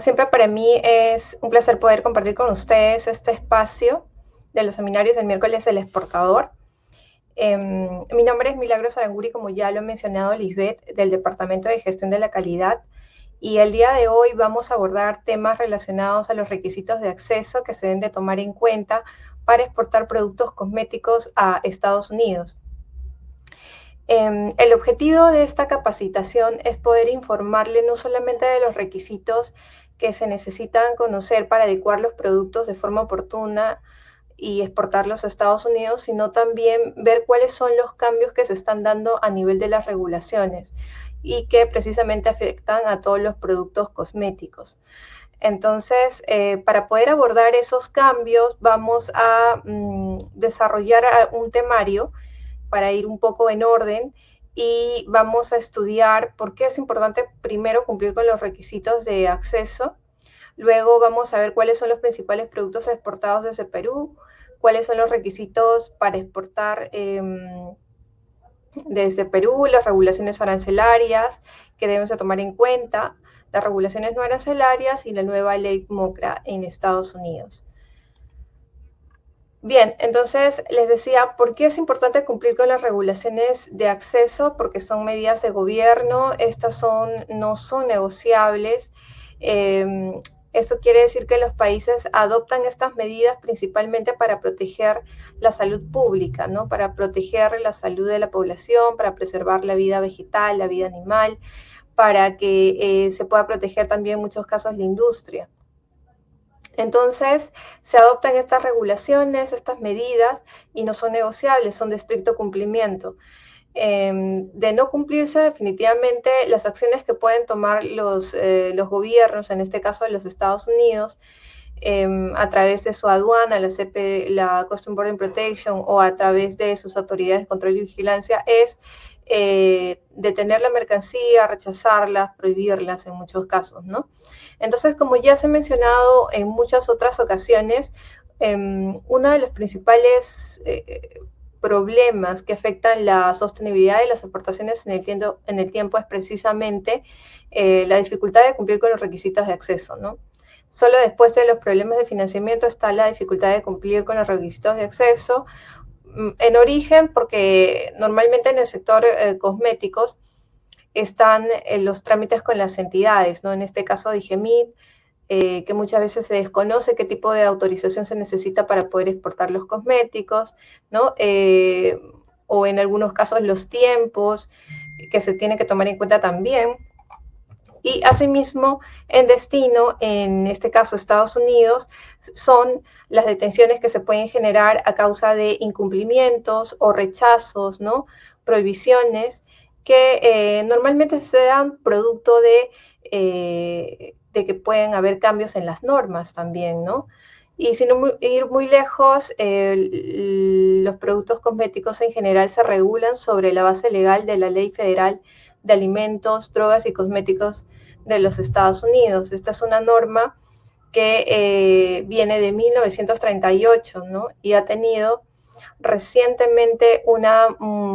siempre para mí es un placer poder compartir con ustedes este espacio de los seminarios del miércoles del exportador. Mi nombre es Milagros Aranguri, como ya lo ha mencionado Lisbeth, del Departamento de Gestión de la Calidad, y el día de hoy vamos a abordar temas relacionados a los requisitos de acceso que se deben de tomar en cuenta para exportar productos cosméticos a Estados Unidos. El objetivo de esta capacitación es poder informarle no solamente de los requisitos que se necesitan conocer para adecuar los productos de forma oportuna y exportarlos a Estados Unidos, sino también ver cuáles son los cambios que se están dando a nivel de las regulaciones y que precisamente afectan a todos los productos cosméticos. Entonces, para poder abordar esos cambios, vamos a desarrollar un temario para ir un poco en orden, y vamos a estudiar por qué es importante primero cumplir con los requisitos de acceso. Luego vamos a ver cuáles son los principales productos exportados desde Perú, cuáles son los requisitos para exportar desde Perú, las regulaciones arancelarias que debemos de tomar en cuenta, las regulaciones no arancelarias y la nueva ley MOCRA en Estados Unidos. Bien, entonces les decía, ¿por qué es importante cumplir con las regulaciones de acceso? Porque son medidas de gobierno, estas no son negociables. Eso quiere decir que los países adoptan estas medidas principalmente para proteger la salud pública, ¿no? Para proteger la salud de la población, para preservar la vida vegetal, la vida animal, para que se pueda proteger también en muchos casos la industria. Entonces, se adoptan estas regulaciones, estas medidas, y no son negociables, son de estricto cumplimiento. De no cumplirse, definitivamente, las acciones que pueden tomar los gobiernos, en este caso de los Estados Unidos, a través de su aduana, la Customs Border Protection, o a través de sus autoridades de control y vigilancia, es detener la mercancía, rechazarlas, prohibirlas en muchos casos, ¿no? Entonces, como ya se ha mencionado en muchas otras ocasiones, uno de los principales problemas que afectan la sostenibilidad de las exportaciones en el tiempo es precisamente la dificultad de cumplir con los requisitos de acceso, ¿no? Solo después de los problemas de financiamiento está la dificultad de cumplir con los requisitos de acceso, en origen, porque normalmente en el sector cosméticos están los trámites con las entidades, ¿no? En este caso DIGEMIT, que muchas veces se desconoce qué tipo de autorización se necesita para poder exportar los cosméticos, ¿no? O en algunos casos los tiempos que se tienen que tomar en cuenta también. Y asimismo, en destino, en este caso Estados Unidos, son las detenciones que se pueden generar a causa de incumplimientos o rechazos, ¿no? Prohibiciones que normalmente se dan producto de que pueden haber cambios en las normas también, ¿no? Y sin ir muy lejos, los productos cosméticos en general se regulan sobre la base legal de la Ley Federal de Alimentos, Drogas y Cosméticos de los Estados Unidos. Esta es una norma que viene de 1938, ¿no? Y ha tenido recientemente una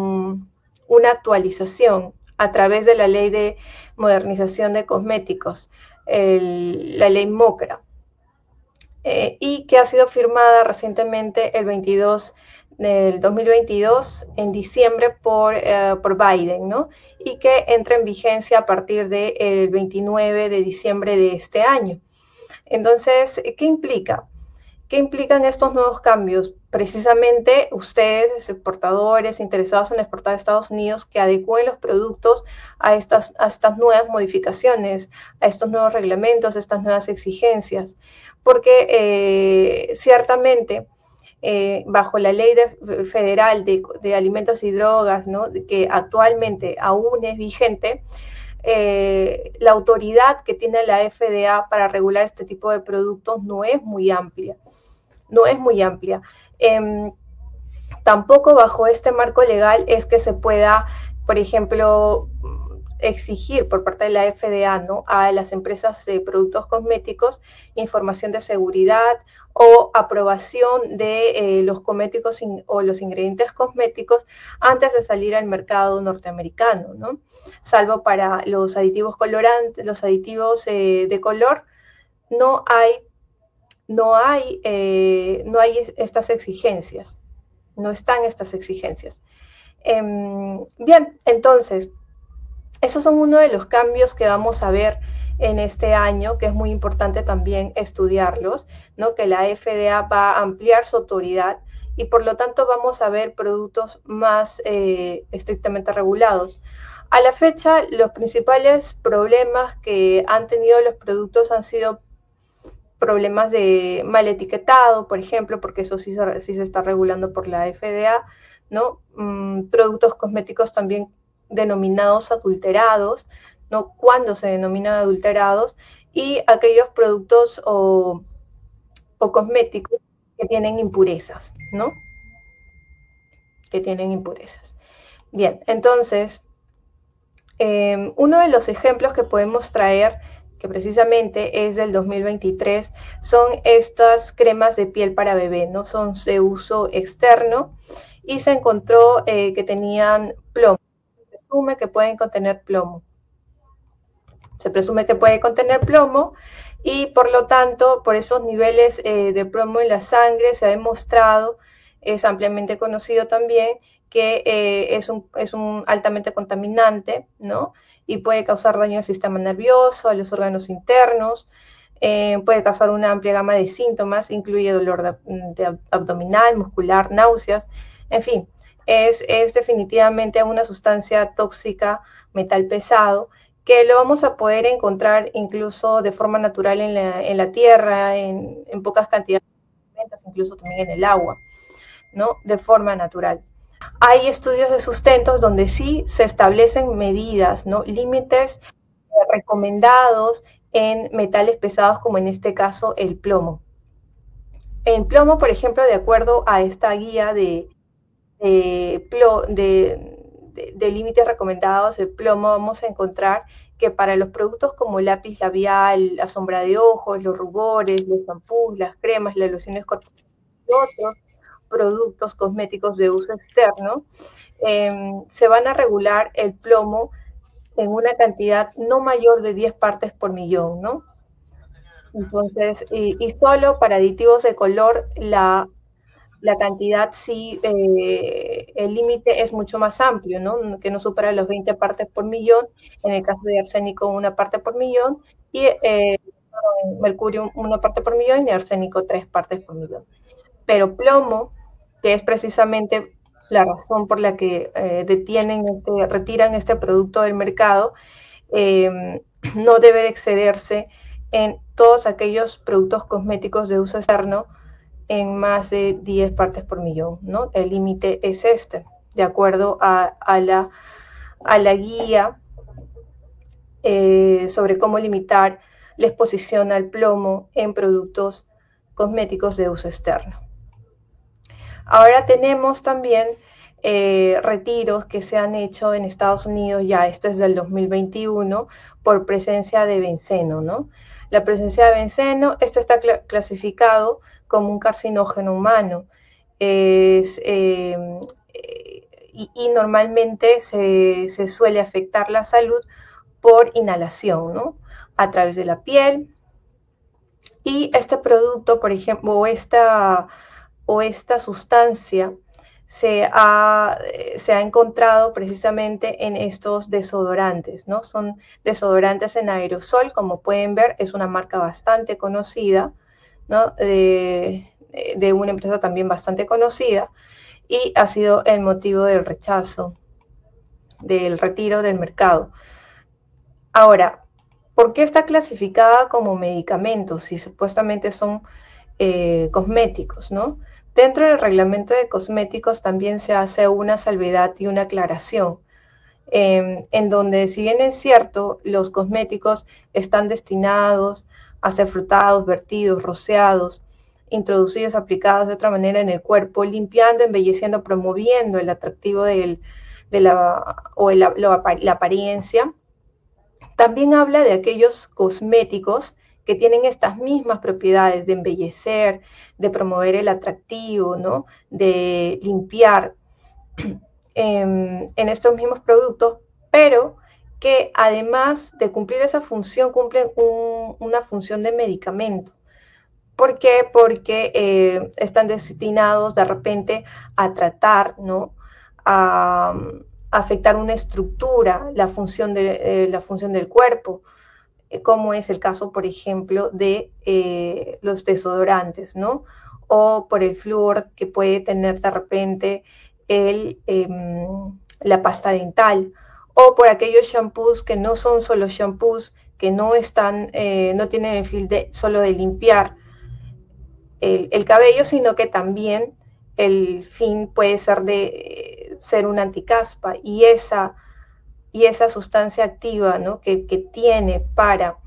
actualización a través de la Ley de Modernización de Cosméticos, la Ley MOCRA, y que ha sido firmada recientemente el 22 del 2022, en diciembre, por Biden, ¿no? Y que entra en vigencia a partir del 29 de diciembre de este año. Entonces, ¿qué implica? ¿Qué implican estos nuevos cambios? Precisamente ustedes, exportadores interesados en exportar a Estados Unidos, que adecúen los productos a estas nuevas modificaciones, a estos nuevos reglamentos, a estas nuevas exigencias. Porque ciertamente, bajo la ley federal de alimentos y drogas, ¿no? Que actualmente aún es vigente, la autoridad que tiene la FDA para regular este tipo de productos no es muy amplia. No es muy amplia. Tampoco bajo este marco legal es que se pueda, por ejemplo, exigir por parte de la FDA, ¿no?, a las empresas de productos cosméticos información de seguridad o aprobación de los cosméticos o los ingredientes cosméticos antes de salir al mercado norteamericano, ¿no? Salvo para los aditivos colorantes, los aditivos de color, no hay estas exigencias, no están estas exigencias. Bien, entonces, esos son uno de los cambios que vamos a ver en este año, que es muy importante también estudiarlos, ¿no? Que la FDA va a ampliar su autoridad y por lo tanto vamos a ver productos más estrictamente regulados. A la fecha, los principales problemas que han tenido los productos han sido problemas de mal etiquetado, por ejemplo, porque eso sí se está regulando por la FDA, ¿no? Productos cosméticos también denominados adulterados, ¿no? Cuando se denominan adulterados, y aquellos productos o cosméticos que tienen impurezas, ¿no? Que tienen impurezas. Bien, entonces, uno de los ejemplos que podemos traer, que precisamente es del 2023, son estas cremas de piel para bebé, ¿no? Son de uso externo y se encontró que tenían plomo. Se presume que pueden contener plomo. Se presume que puede contener plomo y por lo tanto, por esos niveles de plomo en la sangre se ha demostrado, es ampliamente conocido también, que es un altamente contaminante, ¿no? Y puede causar daño al sistema nervioso, a los órganos internos, puede causar una amplia gama de síntomas, incluye dolor de abdominal, muscular, náuseas, en fin, es definitivamente una sustancia tóxica, metal pesado, que lo vamos a poder encontrar incluso de forma natural en la tierra, en pocas cantidades, incluso también en el agua, ¿no? De forma natural. Hay estudios de sustentos donde sí se establecen medidas, ¿no? Límites recomendados en metales pesados, como en este caso el plomo. El plomo, por ejemplo, de acuerdo a esta guía de límites recomendados de plomo, vamos a encontrar que para los productos como lápiz labial, la sombra de ojos, los rubores, los shampoos, las cremas, las lociones corporales y otros productos cosméticos de uso externo, se van a regular el plomo en una cantidad no mayor de 10 partes por millón, ¿no? Entonces, y solo para aditivos de color, la cantidad sí, el límite es mucho más amplio, ¿no? Que no supera los 20 partes por millón, en el caso de arsénico 1 parte por millón, y mercurio 1 parte por millón y arsénico 3 partes por millón. Pero plomo, que es precisamente la razón por la que retiran este producto del mercado, no debe de excederse en todos aquellos productos cosméticos de uso externo en más de 10 partes por millón, ¿no? El límite es este, de acuerdo a la guía sobre cómo limitar la exposición al plomo en productos cosméticos de uso externo. Ahora tenemos también retiros que se han hecho en Estados Unidos, ya esto es del 2021, por presencia de benceno, ¿no? La presencia de benceno, esto está clasificado como un carcinógeno humano. Y normalmente se suele afectar la salud por inhalación, ¿no? A través de la piel. Y este producto, por ejemplo, o esta sustancia se ha encontrado precisamente en estos desodorantes, ¿no? Son desodorantes en aerosol, como pueden ver, es una marca bastante conocida, ¿no? De una empresa también bastante conocida, y ha sido el motivo del rechazo, del retiro del mercado. Ahora, ¿por qué está clasificada como medicamentos si supuestamente son cosméticos, ¿no? Dentro del reglamento de cosméticos también se hace una salvedad y una aclaración, en donde, si bien es cierto, los cosméticos están destinados a ser frutados, vertidos, rociados, introducidos, aplicados de otra manera en el cuerpo, limpiando, embelleciendo, promoviendo el atractivo la apariencia, también habla de aquellos cosméticos que tienen estas mismas propiedades de embellecer, de promover el atractivo, ¿no? De limpiar en estos mismos productos, pero que además de cumplir esa función, cumplen una función de medicamento. ¿Por qué? Porque están destinados de repente a tratar, ¿no? A afectar una estructura, la función del cuerpo, como es el caso, por ejemplo, de los desodorantes, ¿no? O por el flúor que puede tener de repente la pasta dental, o por aquellos shampoos que no son solo shampoos, que no tienen el fin solo de limpiar el cabello, sino que también el fin puede ser de ser una anticaspa, y esa sustancia activa, ¿no? que tiene para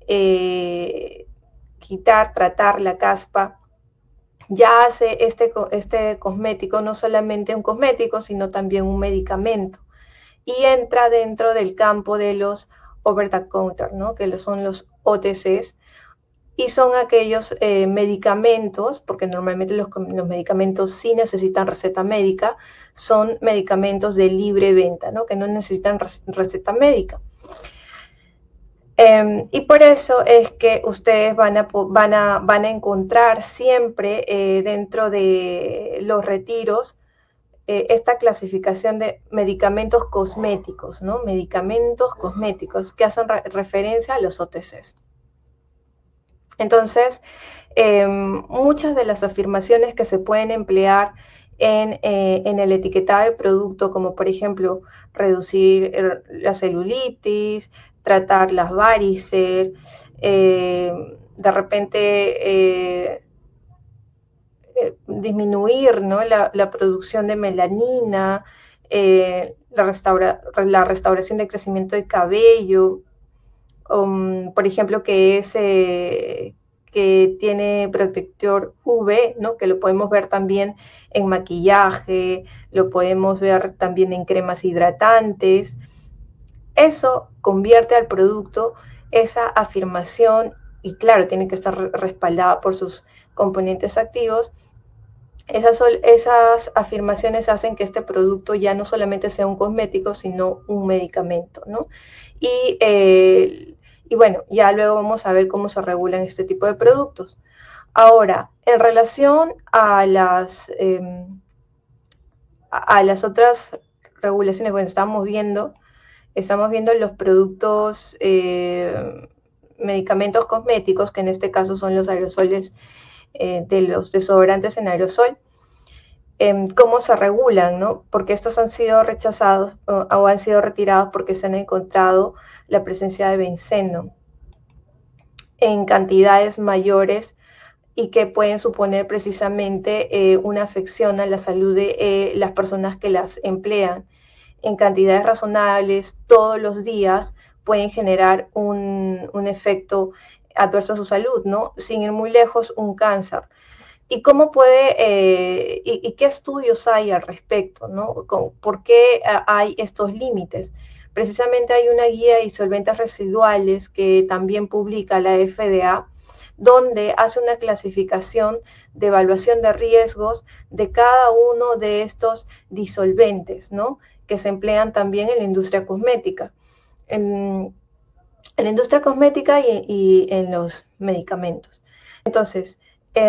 tratar la caspa, ya hace este cosmético no solamente un cosmético, sino también un medicamento, y entra dentro del campo de los over the counter, ¿no? que son los OTCs, y son aquellos medicamentos, porque normalmente los medicamentos sí necesitan receta médica, son medicamentos de libre venta, ¿no? que no necesitan receta médica. Y por eso es que ustedes van a encontrar siempre dentro de los retiros esta clasificación de medicamentos cosméticos, ¿no? Medicamentos cosméticos que hacen referencia a los OTCs. Entonces, muchas de las afirmaciones que se pueden emplear en el etiquetado de producto, como por ejemplo reducir la celulitis, tratar las varices, de repente disminuir, ¿no? la producción de melanina, la restauración del crecimiento de cabello, por ejemplo, que tiene protector UV, ¿no? que lo podemos ver también en maquillaje, lo podemos ver también en cremas hidratantes. Eso convierte al producto esa afirmación, y claro, tiene que estar respaldada por sus componentes activos. Esas afirmaciones hacen que este producto ya no solamente sea un cosmético, sino un medicamento, ¿no? Y bueno, ya luego vamos a ver cómo se regulan este tipo de productos. Ahora, en relación a las otras regulaciones, bueno, estamos viendo los productos, medicamentos cosméticos, que en este caso son los aerosoles, de los desodorantes en aerosol. Cómo se regulan, ¿no? Porque estos han sido rechazados o han sido retirados porque se han encontrado la presencia de benceno en cantidades mayores, y que pueden suponer precisamente una afección a la salud de las personas que las emplean. En cantidades razonables todos los días pueden generar un efecto adverso a su salud, ¿no? Sin ir muy lejos, un cáncer. ¿Y cómo y qué estudios hay al respecto, ¿no? ¿Por qué hay estos límites? Precisamente hay una guía de disolventes residuales que también publica la FDA, donde hace una clasificación de evaluación de riesgos de cada uno de estos disolventes, ¿no? que se emplean también en la industria cosmética. En la industria cosmética y en los medicamentos. Entonces,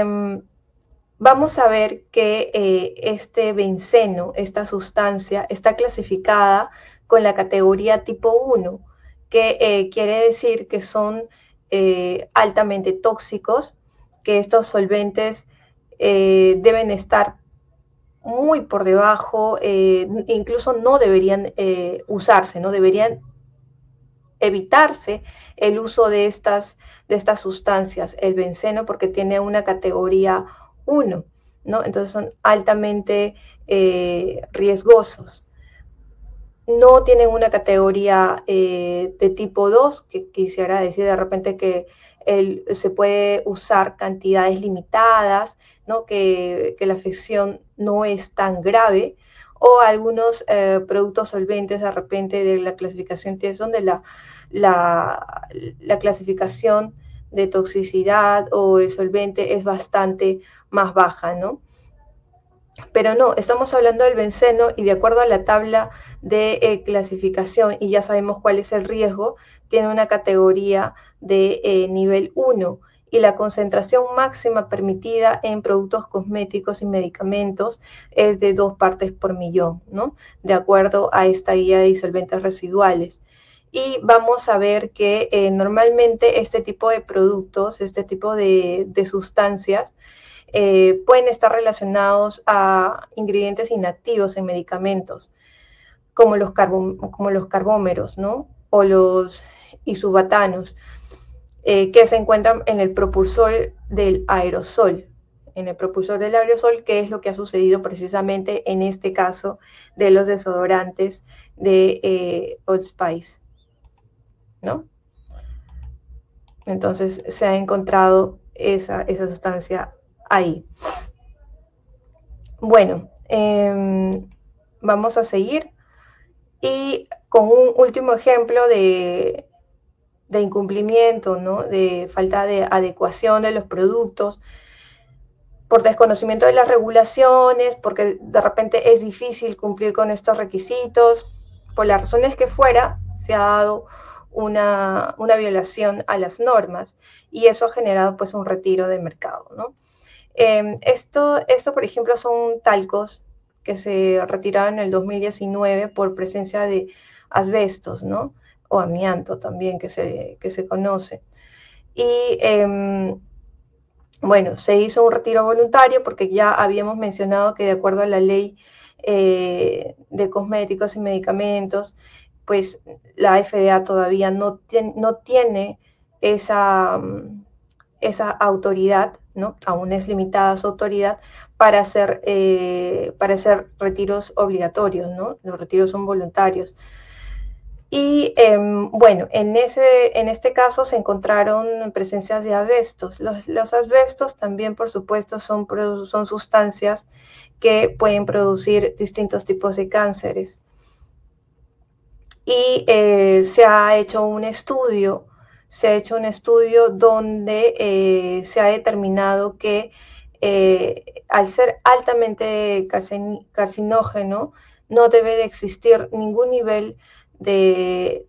vamos a ver que este benceno, esta sustancia, está clasificada con la categoría tipo 1, que quiere decir que son altamente tóxicos, que estos solventes deben estar muy por debajo, incluso no deberían usarse, no deberían evitarse el uso de estas sustancias, el benceno, porque tiene una categoría 1, ¿no? Entonces son altamente riesgosos. No tienen una categoría de tipo 2, que quisiera decir de repente que se puede usar cantidades limitadas, ¿no? que la afección no es tan grave, o algunos productos solventes de repente de la clasificación TIES, donde la clasificación de toxicidad o el solvente es bastante más baja, ¿no? Pero no, estamos hablando del benceno y de acuerdo a la tabla de clasificación, y ya sabemos cuál es el riesgo, tiene una categoría de nivel 1 y la concentración máxima permitida en productos cosméticos y medicamentos es de 2 partes por millón, ¿no? De acuerdo a esta guía de disolventes residuales. Y vamos a ver que normalmente este tipo de productos, este tipo de sustancias, pueden estar relacionados a ingredientes inactivos en medicamentos, como los carbómeros, ¿no? O los isubatanos, que se encuentran en el propulsor del aerosol. En el propulsor del aerosol, que es lo que ha sucedido precisamente en este caso de los desodorantes de Old Spice, ¿no? Entonces se ha encontrado esa sustancia ahí. Bueno, vamos a seguir y con un último ejemplo de incumplimiento, ¿no? De falta de adecuación de los productos por desconocimiento de las regulaciones, porque de repente es difícil cumplir con estos requisitos, por las razones que fuera, se ha dado una violación a las normas y eso ha generado pues un retiro del mercado, ¿no? Esto, por ejemplo, son talcos que se retiraron en el 2019 por presencia de asbestos, ¿no? O amianto también, que se conoce. Y bueno, se hizo un retiro voluntario porque ya habíamos mencionado que de acuerdo a la ley de cosméticos y medicamentos, pues la FDA todavía no tiene esa autoridad, ¿no? Aún es limitada su autoridad para hacer retiros obligatorios, ¿no? Los retiros son voluntarios. Y bueno, en este caso se encontraron presencias de asbestos. Los asbestos también, por supuesto, son sustancias que pueden producir distintos tipos de cánceres. Y se ha hecho un estudio donde se ha determinado que al ser altamente carcinógeno, no debe de existir ningún nivel de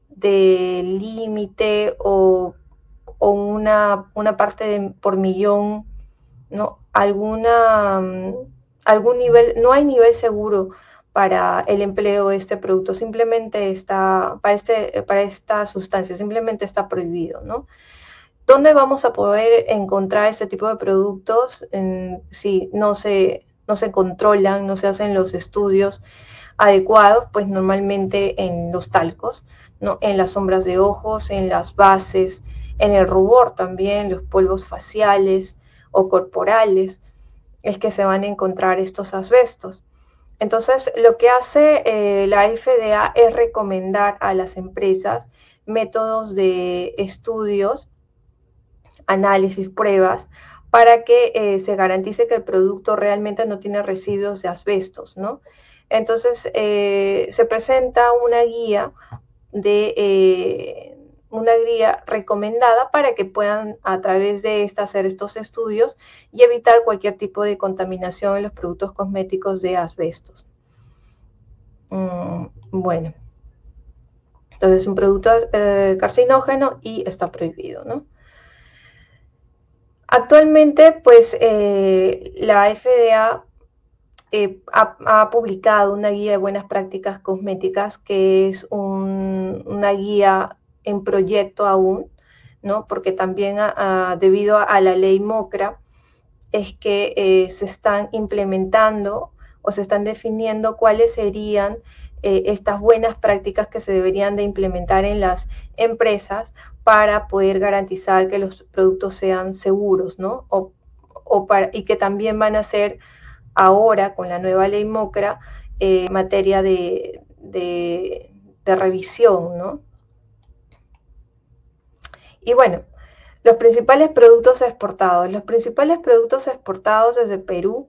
límite o una parte por millón, ¿no? Algún nivel, no hay nivel seguro para el empleo de este producto, simplemente está, para esta sustancia, simplemente está prohibido, ¿no? ¿Dónde vamos a poder encontrar este tipo de productos si no se controlan, no se hacen los estudios adecuados? Pues normalmente en los talcos, ¿no? En las sombras de ojos, en las bases, en el rubor también, los polvos faciales o corporales, es que se van a encontrar estos asbestos. Entonces, lo que hace la FDA es recomendar a las empresas métodos de estudios, análisis, pruebas, para que se garantice que el producto realmente no tiene residuos de asbestos, ¿no? Entonces, se presenta una guía una guía recomendada para que puedan a través de esta hacer estos estudios y evitar cualquier tipo de contaminación en los productos cosméticos de asbestos. Bueno, entonces es un producto carcinógeno y está prohibido, ¿no? Actualmente, pues la FDA ha publicado una guía de buenas prácticas cosméticas que es una guía en proyecto aún, ¿no? Porque también debido a la ley MOCRA es que se están implementando o se están definiendo cuáles serían estas buenas prácticas que se deberían de implementar en las empresas para poder garantizar que los productos sean seguros, ¿no? Y que también van a ser ahora con la nueva ley MOCRA materia de revisión, ¿no? Y bueno, los principales productos exportados. Los principales productos exportados desde Perú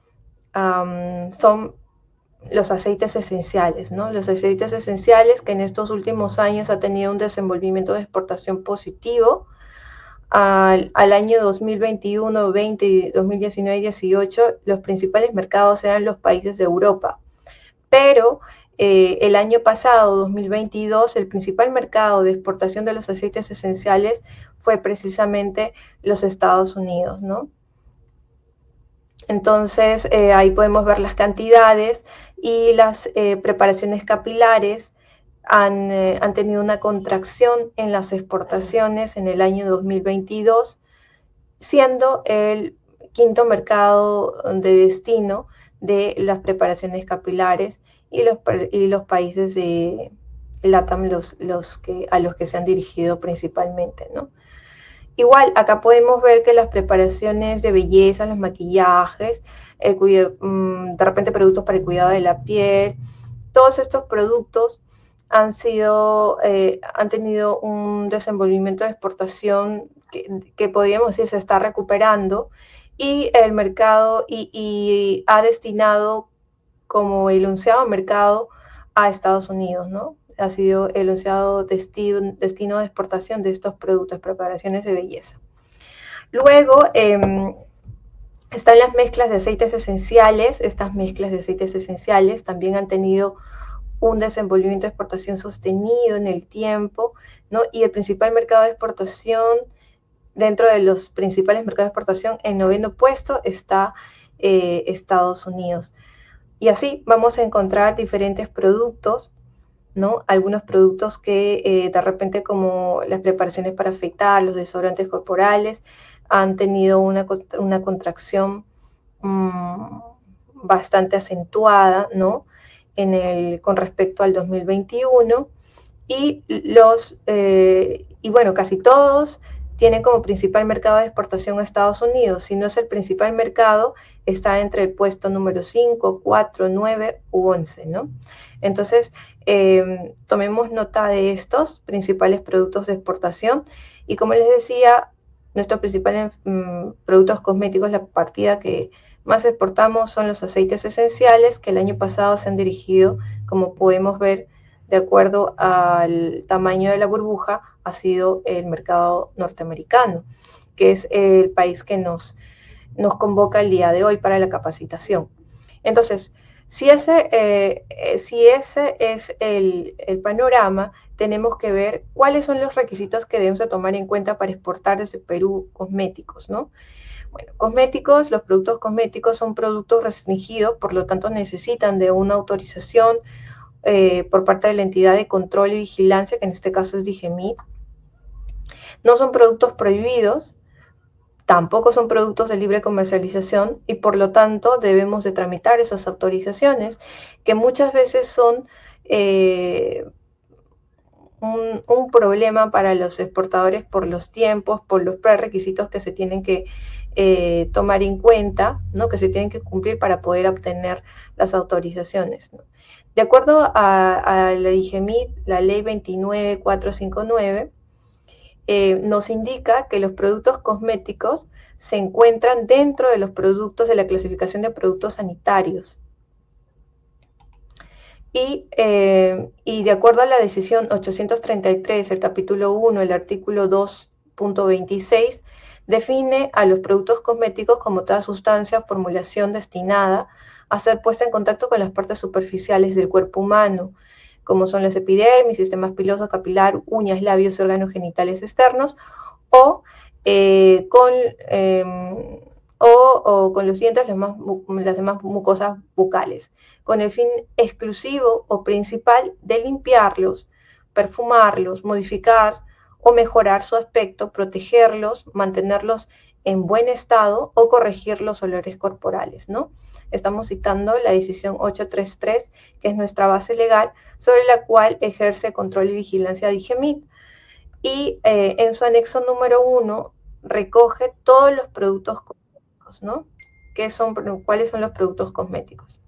son los aceites esenciales, ¿no? Los aceites esenciales que en estos últimos años ha tenido un desenvolvimiento de exportación positivo. al año 2021, 20, 2019 y 18, los principales mercados eran los países de Europa. Pero el año pasado, 2022, el principal mercado de exportación de los aceites esenciales fue precisamente los Estados Unidos, ¿no? Entonces, ahí podemos ver las cantidades y las preparaciones capilares han tenido una contracción en las exportaciones en el año 2022, siendo el quinto mercado de destino de las preparaciones capilares y los países de LATAM a los que se han dirigido principalmente, ¿no? Igual, acá podemos ver que las preparaciones de belleza, los maquillajes, de repente productos para el cuidado de la piel, todos estos productos han tenido un desenvolvimiento de exportación que podríamos decir se está recuperando, y el mercado y ha destinado como el onceavo mercado a Estados Unidos, ¿no? Ha sido el onceavo destino de exportación de estos productos, preparaciones de belleza. Luego están las mezclas de aceites esenciales. Estas mezclas de aceites esenciales también han tenido un desenvolvimiento de exportación sostenido en el tiempo, ¿no? Y el principal mercado de exportación, dentro de los principales mercados de exportación, en noveno puesto está Estados Unidos. Y así vamos a encontrar diferentes productos, ¿no? Algunos productos que de repente, como las preparaciones para afeitar, los desodorantes corporales, han tenido una contracción bastante acentuada, ¿no? Con respecto al 2021, y bueno, casi todos tienen como principal mercado de exportación a Estados Unidos. Si no es el principal mercado, está entre el puesto número 5, 4, 9 u 11, ¿no? Entonces, tomemos nota de estos principales productos de exportación. Y como les decía, nuestros principales productos cosméticos, la partida que más exportamos son los aceites esenciales, que el año pasado se han dirigido, como podemos ver, de acuerdo al tamaño de la burbuja, ha sido el mercado norteamericano, que es el país que nos convoca el día de hoy para la capacitación. Entonces, si ese es el panorama, tenemos que ver cuáles son los requisitos que debemos de tomar en cuenta para exportar desde Perú cosméticos, ¿no? Bueno, cosméticos, los productos cosméticos son productos restringidos, por lo tanto necesitan de una autorización por parte de la entidad de control y vigilancia, que en este caso es DIGEMIT. No son productos prohibidos, tampoco son productos de libre comercialización, y por lo tanto debemos de tramitar esas autorizaciones, que muchas veces son un problema para los exportadores por los tiempos, por los prerequisitos que se tienen que tomar en cuenta, ¿no? Que se tienen que cumplir para poder obtener las autorizaciones, ¿no? De acuerdo a la DIGEMIT, la ley 29459, nos indica que los productos cosméticos se encuentran dentro de los productos de la clasificación de productos sanitarios. Y de acuerdo a la decisión 833, el capítulo 1, el artículo 2.26, define a los productos cosméticos como toda sustancia, formulación destinada a ser puesta en contacto con las partes superficiales del cuerpo humano, como son las epidermis, sistemas piloso, capilar, uñas, labios, órganos genitales externos, o con los dientes, las demás mucosas bucales, con el fin exclusivo o principal de limpiarlos, perfumarlos, modificar o mejorar su aspecto, protegerlos, mantenerlos en buen estado o corregir los olores corporales, ¿no? Estamos citando la decisión 833, que es nuestra base legal, sobre la cual ejerce control y vigilancia DIGEMIT, y en su anexo número 1 recoge todos los productos cosméticos, ¿no? ¿Cuáles son los productos cosméticos?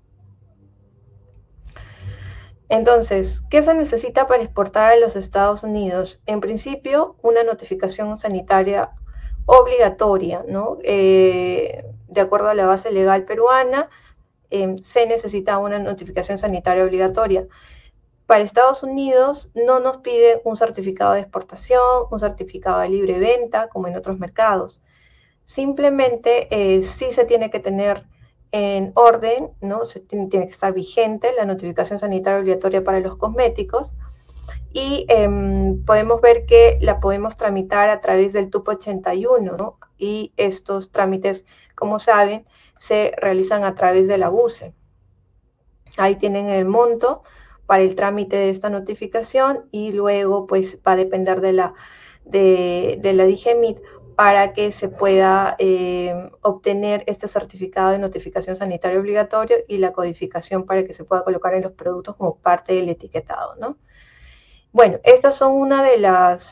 Entonces, ¿qué se necesita para exportar a los Estados Unidos? En principio, una notificación sanitaria obligatoria, ¿no? De acuerdo a la base legal peruana, se necesita una notificación sanitaria obligatoria. Para Estados Unidos no nos piden un certificado de exportación, un certificado de libre venta, como en otros mercados. Simplemente sí se tiene que tener en orden, ¿no? Tiene que estar vigente la notificación sanitaria obligatoria para los cosméticos, y podemos ver que la podemos tramitar a través del TUP 81, ¿no? Y estos trámites, como saben, se realizan a través de la UCE. Ahí tienen el monto para el trámite de esta notificación, y luego pues va a depender de la DIGEMIT para que se pueda obtener este certificado de notificación sanitaria obligatorio y la codificación para que se pueda colocar en los productos como parte del etiquetado, ¿no? Bueno, estas son una de las,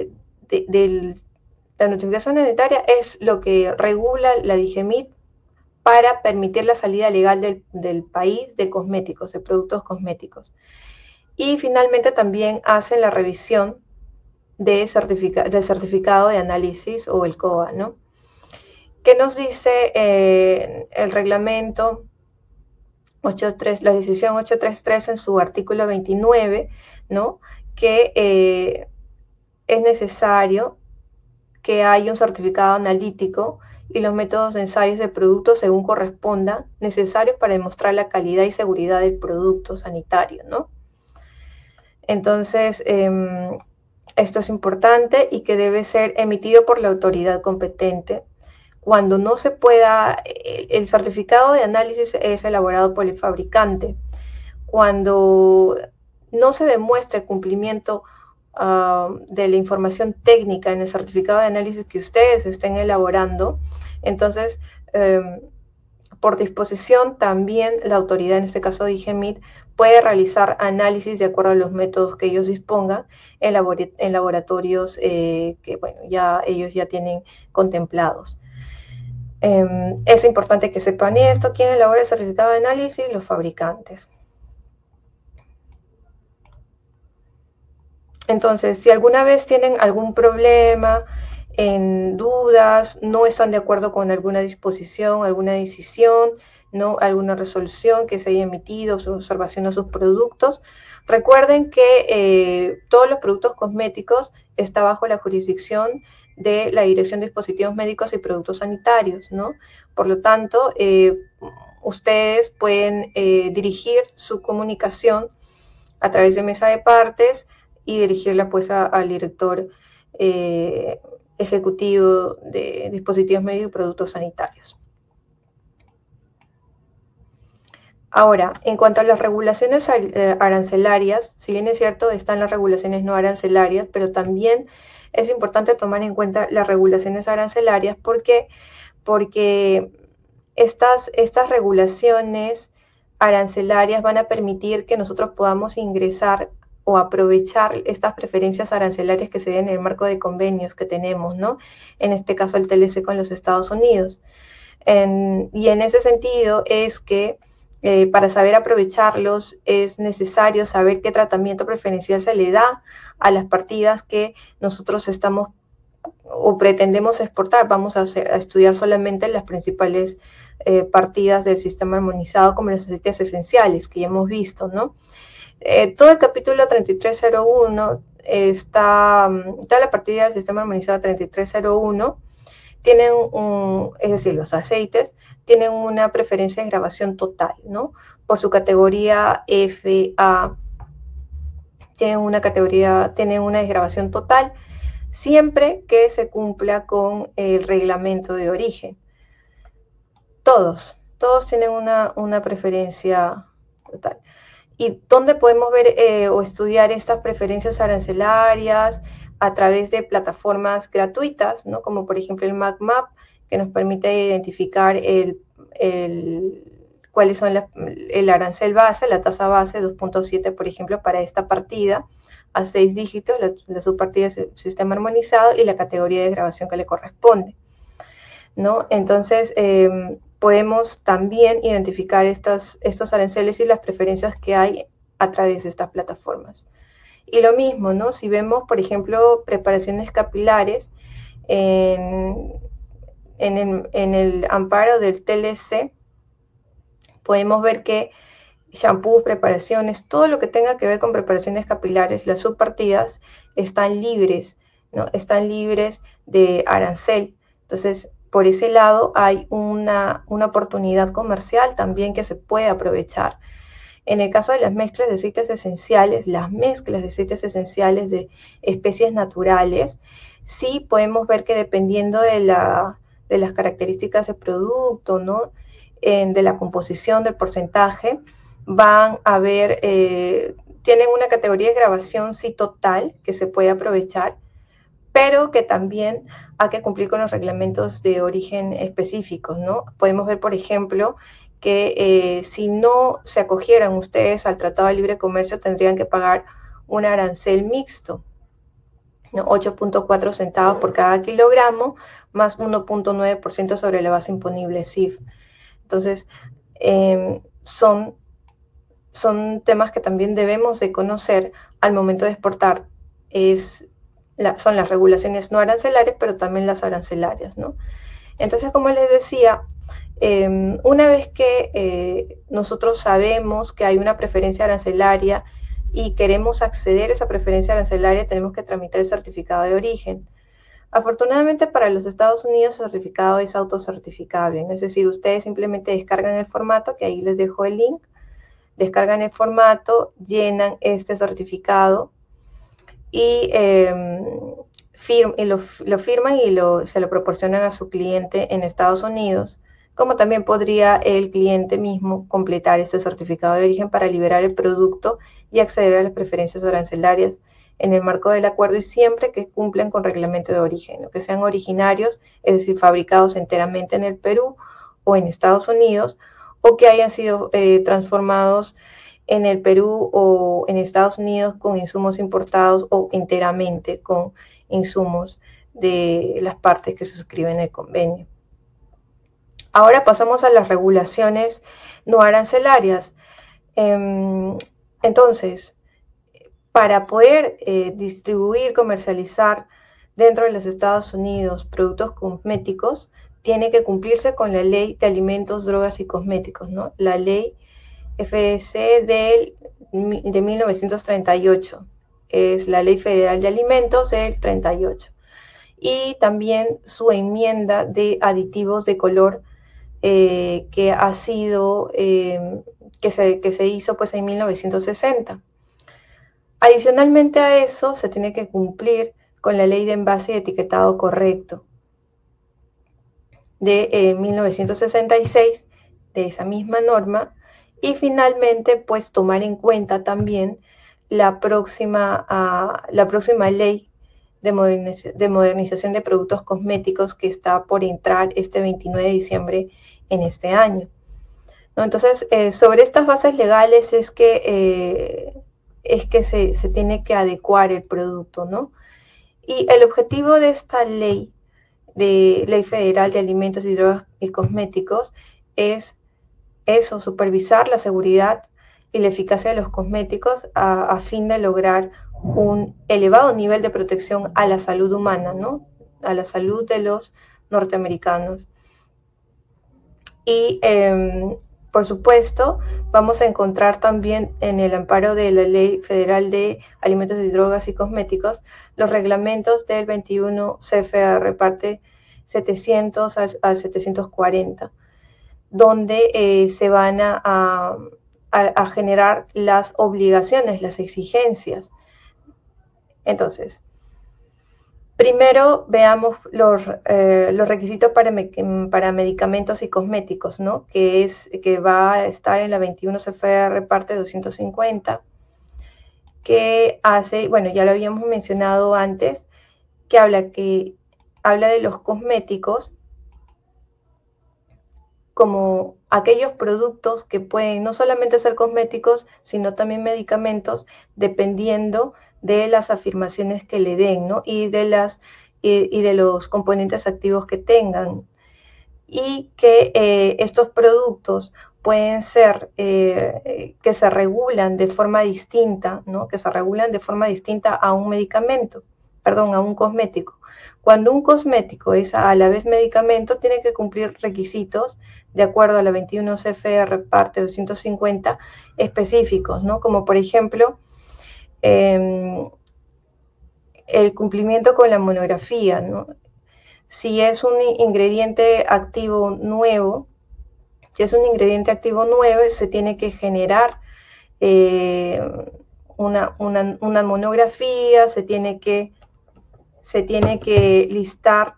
la notificación sanitaria es lo que regula la DIGEMIT para permitir la salida legal del país de cosméticos, de productos cosméticos. Y finalmente también hacen la revisión del certificado de análisis, o el COA, ¿no? ¿Qué nos dice el reglamento 83, la decisión 833 en su artículo 29, ¿no? Que es necesario que haya un certificado analítico y los métodos de ensayos de productos según correspondan, necesarios para demostrar la calidad y seguridad del producto sanitario, ¿no? Entonces, esto es importante y que debe ser emitido por la autoridad competente. Cuando no se pueda, el certificado de análisis es elaborado por el fabricante. Cuando no se demuestre el cumplimiento de la información técnica en el certificado de análisis que ustedes estén elaborando, entonces, por disposición también la autoridad, en este caso DIGEMIT, puede realizar análisis de acuerdo a los métodos que ellos dispongan en laboratorios que, bueno, ellos ya tienen contemplados. Es importante que sepan esto. ¿Quién elabora el certificado de análisis? Los fabricantes. Entonces, si alguna vez tienen algún problema, en dudas, no están de acuerdo con alguna disposición, alguna decisión, ¿no? Alguna resolución que se haya emitido, su observación a sus productos, recuerden que todos los productos cosméticos están bajo la jurisdicción de la Dirección de Dispositivos Médicos y Productos Sanitarios, ¿no? Por lo tanto, ustedes pueden dirigir su comunicación a través de mesa de partes y dirigirla pues al director ejecutivo de dispositivos médicos y productos sanitarios. Ahora, en cuanto a las regulaciones arancelarias, si bien es cierto, están las regulaciones no arancelarias, pero también es importante tomar en cuenta las regulaciones arancelarias. ¿Por qué? Porque estas regulaciones arancelarias van a permitir que nosotros podamos ingresar o aprovechar estas preferencias arancelarias que se den en el marco de convenios que tenemos, ¿no? En este caso el TLC con los Estados Unidos. Y en ese sentido es que para saber aprovecharlos es necesario saber qué tratamiento preferencial se le da a las partidas que nosotros estamos o pretendemos exportar. Vamos a estudiar solamente las principales partidas del sistema armonizado, como los aceites esenciales que ya hemos visto, ¿no? Todo el capítulo 3301 toda la partida del sistema armonizado 3301 tienen es decir, los aceites tienen una preferencia de grabación total, ¿no? Por su categoría FA, tienen una desgravación total, siempre que se cumpla con el reglamento de origen. Todos tienen una preferencia total. ¿Y dónde podemos ver o estudiar estas preferencias arancelarias? A través de plataformas gratuitas, ¿no? Como por ejemplo el MacMap, que nos permite identificar cuáles son el arancel base, la tasa base 2.7, por ejemplo, para esta partida a 6 dígitos, la subpartida del sistema armonizado y la categoría de grabación que le corresponde, ¿no? Entonces, podemos también identificar estos aranceles y las preferencias que hay a través de estas plataformas. Y lo mismo, ¿no? Si vemos, por ejemplo, preparaciones capilares en el amparo del TLC, podemos ver que shampoos, preparaciones, todo lo que tenga que ver con preparaciones capilares, las subpartidas están libres, ¿no? Están libres de arancel. Entonces, por ese lado hay una oportunidad comercial también que se puede aprovechar. En el caso de las mezclas de aceites esenciales, las mezclas de aceites esenciales de especies naturales, sí podemos ver que dependiendo de las características del producto, ¿no? De la composición, del porcentaje, van a ver, tienen una categoría de grabación sí total que se puede aprovechar, pero que también hay que cumplir con los reglamentos de origen específicos, ¿no? Podemos ver, por ejemplo, que si no se acogieran ustedes al Tratado de Libre Comercio, tendrían que pagar un arancel mixto, ¿no? 8.4 centavos por cada kilogramo, más 1.9% sobre la base imponible CIF. Entonces, son temas que también debemos de conocer al momento de exportar. Son las regulaciones no arancelarias, pero también las arancelarias, ¿no? Entonces, como les decía, una vez que nosotros sabemos que hay una preferencia arancelaria y queremos acceder a esa preferencia arancelaria, tenemos que tramitar el certificado de origen. Afortunadamente para los Estados Unidos el certificado es autocertificable, ¿no? Es decir, ustedes simplemente descargan el formato, que ahí les dejo el link, descargan el formato, llenan este certificado y, lo firman y se lo proporcionan a su cliente en Estados Unidos, como también podría el cliente mismo completar este certificado de origen para liberar el producto y acceder a las preferencias arancelarias en el marco del acuerdo, y siempre que cumplan con reglamento de origen, ¿no? Que sean originarios, es decir, fabricados enteramente en el Perú o en Estados Unidos, o que hayan sido transformados en el Perú o en Estados Unidos con insumos importados o enteramente con insumos de las partes que se suscriben en el convenio. Ahora pasamos a las regulaciones no arancelarias. Entonces, para poder distribuir, comercializar dentro de los Estados Unidos productos cosméticos, tiene que cumplirse con la Ley de Alimentos, Drogas y Cosméticos, ¿no? La Ley FDC de 1938, es la Ley Federal de Alimentos del 38, y también su enmienda de aditivos de color que ha sido, que se hizo pues en 1960. Adicionalmente a eso, se tiene que cumplir con la Ley de Envase y Etiquetado Correcto de 1966, de esa misma norma, y finalmente pues tomar en cuenta también la próxima ley de modernización de productos cosméticos que está por entrar este 29 de diciembre en este año, ¿no? Entonces, sobre estas bases legales es que se tiene que adecuar el producto, ¿no? Y el objetivo de esta ley federal de alimentos y drogas y cosméticos es eso, supervisar la seguridad y la eficacia de los cosméticos a fin de lograr un elevado nivel de protección a la salud humana, ¿no? A la salud de los norteamericanos. Y por supuesto, vamos a encontrar también en el amparo de la Ley Federal de Alimentos y Drogas y Cosméticos los reglamentos del 21 CFR, parte 700 al 740, donde se van a generar las obligaciones, las exigencias. Entonces, primero veamos los requisitos para medicamentos y cosméticos, ¿no? Que va a estar en la 21 CFR parte 250, que hace, bueno, ya lo habíamos mencionado antes, que habla de los cosméticos como aquellos productos que pueden no solamente ser cosméticos, sino también medicamentos, dependiendo de las afirmaciones que le den, ¿no? Y de los componentes activos que tengan. Y que estos productos pueden ser, que se regulan de forma distinta, ¿no? Que se regulan de forma distinta a un medicamento, perdón, a un cosmético. Cuando un cosmético es a la vez medicamento, tiene que cumplir requisitos de acuerdo a la 21 CFR parte 250 específicos, ¿no? Como por ejemplo, el cumplimiento con la monografía, ¿no? Si es un ingrediente activo nuevo, se tiene que generar una monografía, se tiene que listar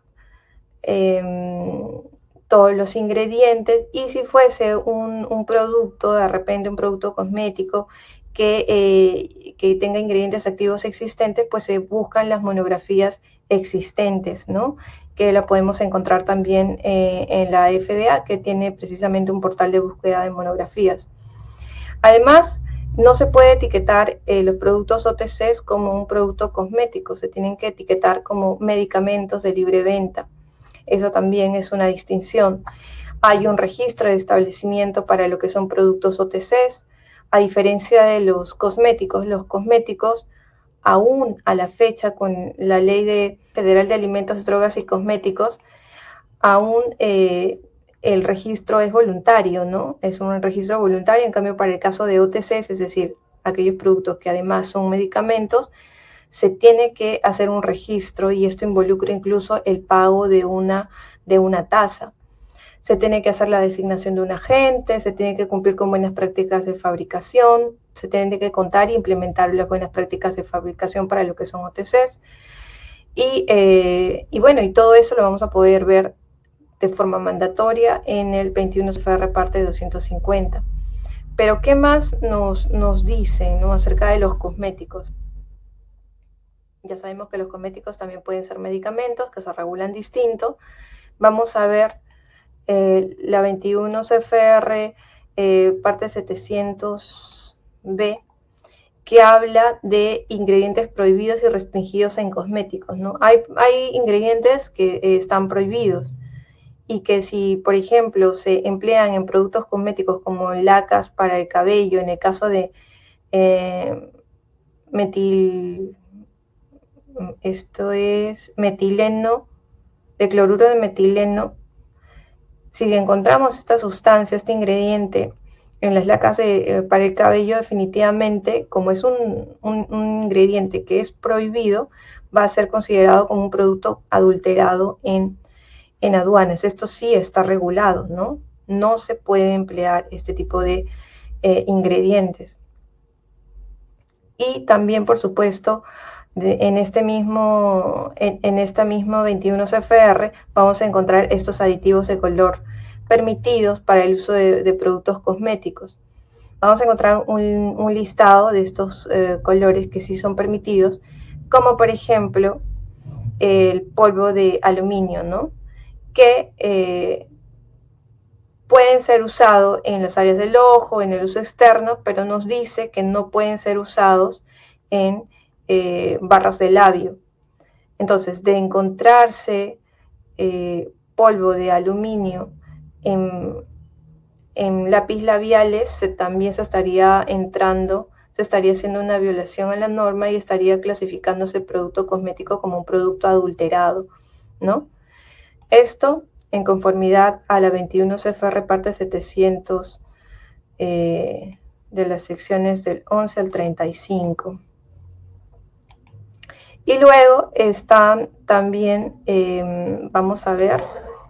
todos los ingredientes, y si fuese un producto, de repente un producto cosmético que tenga ingredientes activos existentes, pues se buscan las monografías existentes, ¿no? Que la podemos encontrar también en la FDA, que tiene precisamente un portal de búsqueda de monografías. Además, no se puede etiquetar los productos OTCs como un producto cosmético, se tienen que etiquetar como medicamentos de libre venta. Eso también es una distinción. Hay un registro de establecimiento para lo que son productos OTCs, a diferencia de los cosméticos. Los cosméticos, aún a la fecha con la Ley Federal de Alimentos, Drogas y Cosméticos, aún el registro es voluntario, ¿no? Es un registro voluntario. En cambio, para el caso de OTCs, es decir, aquellos productos que además son medicamentos, se tiene que hacer un registro, y esto involucra incluso el pago de una tasa. Se tiene que hacer la designación de un agente, se tiene que cumplir con buenas prácticas de fabricación, se tiene que contar e implementar las buenas prácticas de fabricación para lo que son OTCs. Y bueno, y todo eso lo vamos a poder ver de forma mandatoria en el 21 CFR parte 250. Pero ¿qué más nos dicen, ¿no?, acerca de los cosméticos? Ya sabemos que los cosméticos también pueden ser medicamentos, que se regulan distinto. Vamos a ver la 21 CFR parte 700B, que habla de ingredientes prohibidos y restringidos en cosméticos, ¿no? Hay ingredientes que están prohibidos, y que si, por ejemplo, se emplean en productos cosméticos como lacas para el cabello, en el caso de metileno, de cloruro de metileno, si encontramos esta sustancia, este ingrediente, en las lacas para el cabello, definitivamente, como es un ingrediente que es prohibido, va a ser considerado como un producto adulterado en aduanas. Esto sí está regulado, ¿no? No se puede emplear este tipo de ingredientes. Y también, por supuesto, en esta misma 21 CFR vamos a encontrar estos aditivos de color permitidos para el uso de productos cosméticos. Vamos a encontrar un listado de estos colores que sí son permitidos, como por ejemplo el polvo de aluminio, ¿no?, que pueden ser usados en las áreas del ojo, en el uso externo, pero nos dice que no pueden ser usados en barras de labio. Entonces, de encontrarse polvo de aluminio en lápiz labiales, también se estaría haciendo una violación a la norma y estaría clasificándose el producto cosmético como un producto adulterado, ¿no? Esto en conformidad a la 21 CFR parte 700 de las secciones del 11 al 35. Y luego están también, vamos a ver,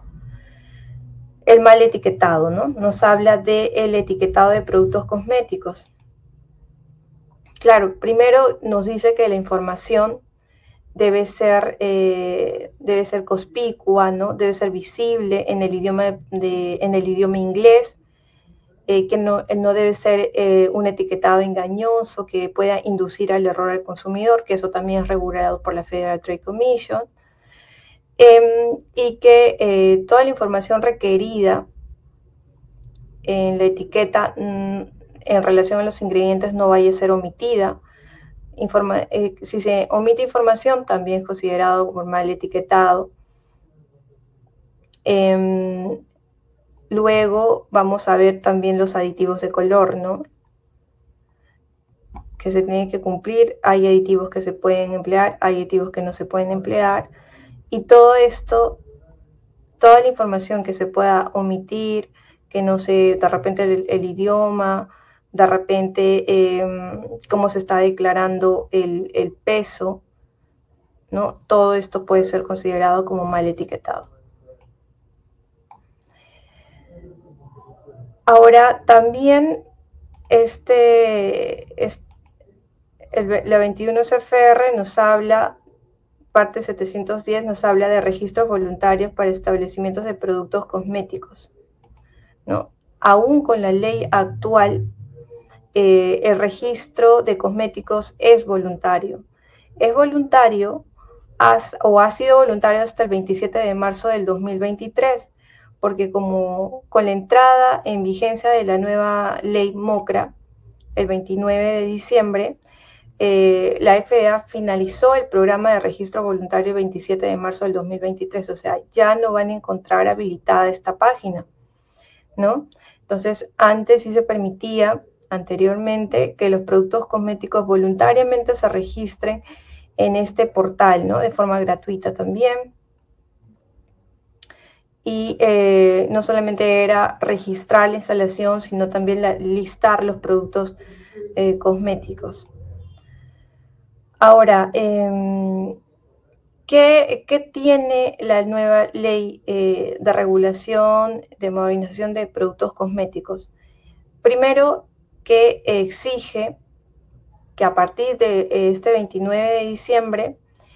el mal etiquetado, ¿no? Nos habla del etiquetado de productos cosméticos. Claro, primero nos dice que la información debe ser conspicua, ¿no? Debe ser visible en el idioma, inglés, que no debe ser un etiquetado engañoso que pueda inducir al error al consumidor, que eso también es regulado por la Federal Trade Commission, y que toda la información requerida en la etiqueta en relación a los ingredientes no vaya a ser omitida. Si se omite información, también es considerado como mal etiquetado. Luego vamos a ver también los aditivos de color, ¿no?, que se tienen que cumplir. Hay aditivos que se pueden emplear, hay aditivos que no se pueden emplear, Y todo esto, toda la información que se pueda omitir, que no sé, de repente el idioma, de repente cómo se está declarando el peso, ¿no? Todo esto puede ser considerado como mal etiquetado. Ahora, también la 21 CFR nos habla, parte 710, nos habla de registros voluntarios para establecimientos de productos cosméticos, ¿no? Aún con la ley actual, el registro de cosméticos es voluntario. Es voluntario o ha sido voluntario hasta el 27 de marzo del 2023, porque como con la entrada en vigencia de la nueva ley MOCRA, el 29 de diciembre, la FDA finalizó el programa de registro voluntario el 27 de marzo del 2023, o sea, ya no van a encontrar habilitada esta página, ¿no? Entonces, antes sí se permitía, anteriormente, que los productos cosméticos voluntariamente se registren en este portal, ¿no? De forma gratuita también. Y no solamente era registrar la instalación, sino también listar los productos cosméticos. Ahora, ¿qué tiene la nueva ley de regulación de modernización de productos cosméticos? Primero, que exige que a partir de este 29 de diciembre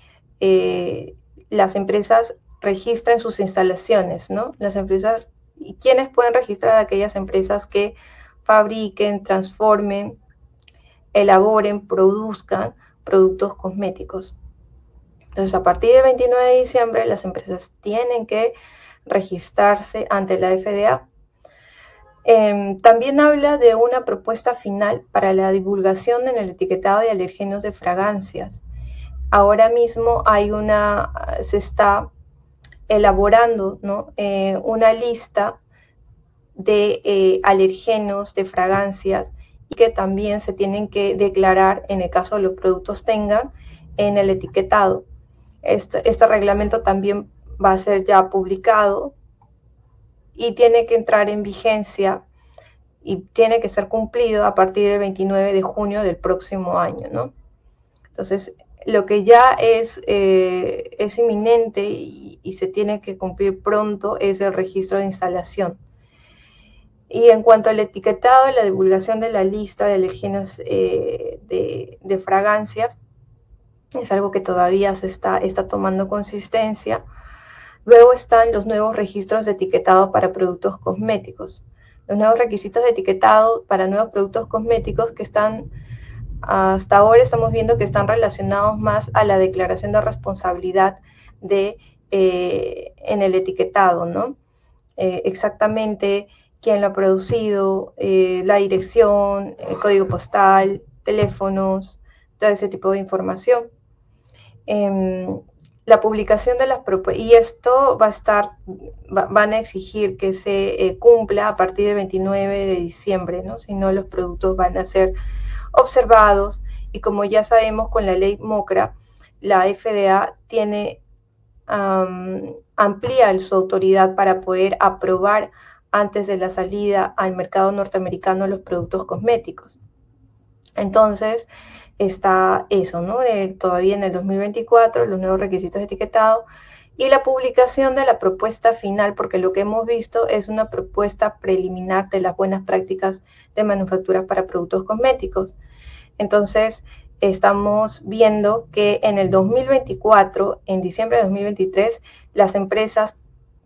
las empresas registren sus instalaciones, ¿no? Las empresas, ¿y quiénes pueden registrar? Aquellas empresas que fabriquen, transformen, elaboren, produzcan productos cosméticos. Entonces, a partir del 29 de diciembre, las empresas tienen que registrarse ante la FDA. También habla de una propuesta final para la divulgación en el etiquetado de alergenos de fragancias. Ahora mismo se está elaborando, ¿no? Una lista de alergenos de fragancias y que también se tienen que declarar en el caso de los productos tengan en el etiquetado. Este reglamento también va a ser ya publicado y tiene que entrar en vigencia y tiene que ser cumplido a partir del 29 de junio del próximo año, ¿no? Entonces, lo que ya es inminente y se tiene que cumplir pronto es el registro de instalación. Y en cuanto al etiquetado y la divulgación de la lista de alergenos de fragancias, es algo que todavía se está tomando consistencia. Luego están los nuevos registros de etiquetado para productos cosméticos. Los nuevos requisitos de etiquetado para nuevos productos cosméticos que están, hasta ahora estamos viendo que están relacionados más a la declaración de responsabilidad en el etiquetado, ¿no? Exactamente quién lo ha producido, la dirección, el código postal, teléfonos, todo ese tipo de información. La publicación de las propuestas, y esto van a exigir que se cumpla a partir del 29 de diciembre, ¿no? Si no, los productos van a ser observados, y como ya sabemos con la ley MOCRA, la FDA amplía su autoridad para poder aprobar antes de la salida al mercado norteamericano los productos cosméticos. Entonces, está eso, ¿no? Todavía en el 2024, los nuevos requisitos de etiquetado y la publicación de la propuesta final, porque lo que hemos visto es una propuesta preliminar de las buenas prácticas de manufactura para productos cosméticos. Entonces, estamos viendo que en el 2024, en diciembre de 2023, las empresas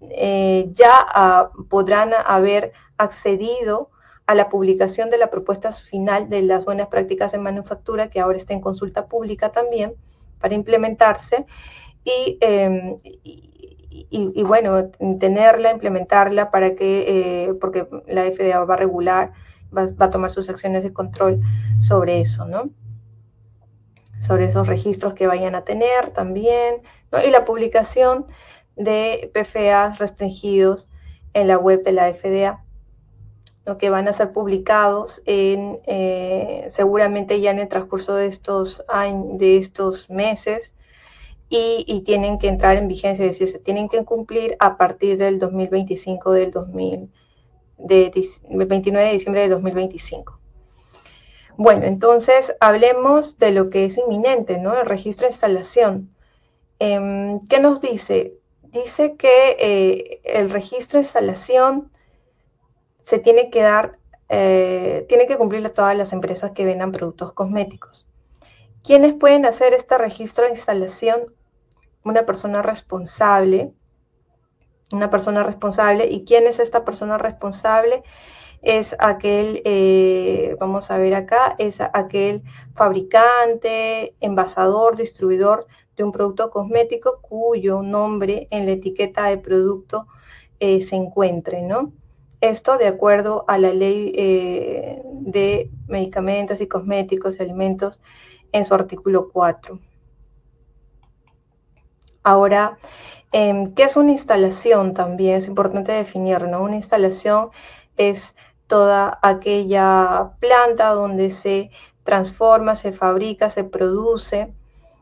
ya podrán haber accedido a la publicación de la propuesta final de las buenas prácticas en manufactura, que ahora está en consulta pública también para implementarse, y bueno, tenerla, implementarla para que, porque la FDA va a regular, va a tomar sus acciones de control sobre eso, ¿no? Sobre esos registros que vayan a tener también, ¿no? Y la publicación de PFAs restringidos en la web de la FDA, ¿no? Que van a ser publicados seguramente ya en el transcurso de estos meses, y tienen que entrar en vigencia, es decir, se tienen que cumplir a partir del 2025 del 29 de diciembre de 2025. Bueno, entonces hablemos de lo que es inminente, ¿no? El registro de instalación. ¿Qué nos dice? Dice que el registro de instalación se tiene que dar, tiene que cumplir a todas las empresas que vendan productos cosméticos. ¿Quiénes pueden hacer este registro de instalación? Una persona responsable. ¿Y quién es esta persona responsable? Es aquel, vamos a ver acá, es aquel fabricante, envasador, distribuidor de un producto cosmético cuyo nombre en la etiqueta de producto se encuentre, ¿no? Esto de acuerdo a la ley de medicamentos y cosméticos y alimentos en su artículo 4. Ahora, ¿qué es una instalación? También es importante definir, ¿no? Una instalación es toda aquella planta donde se transforma, se fabrica, se produce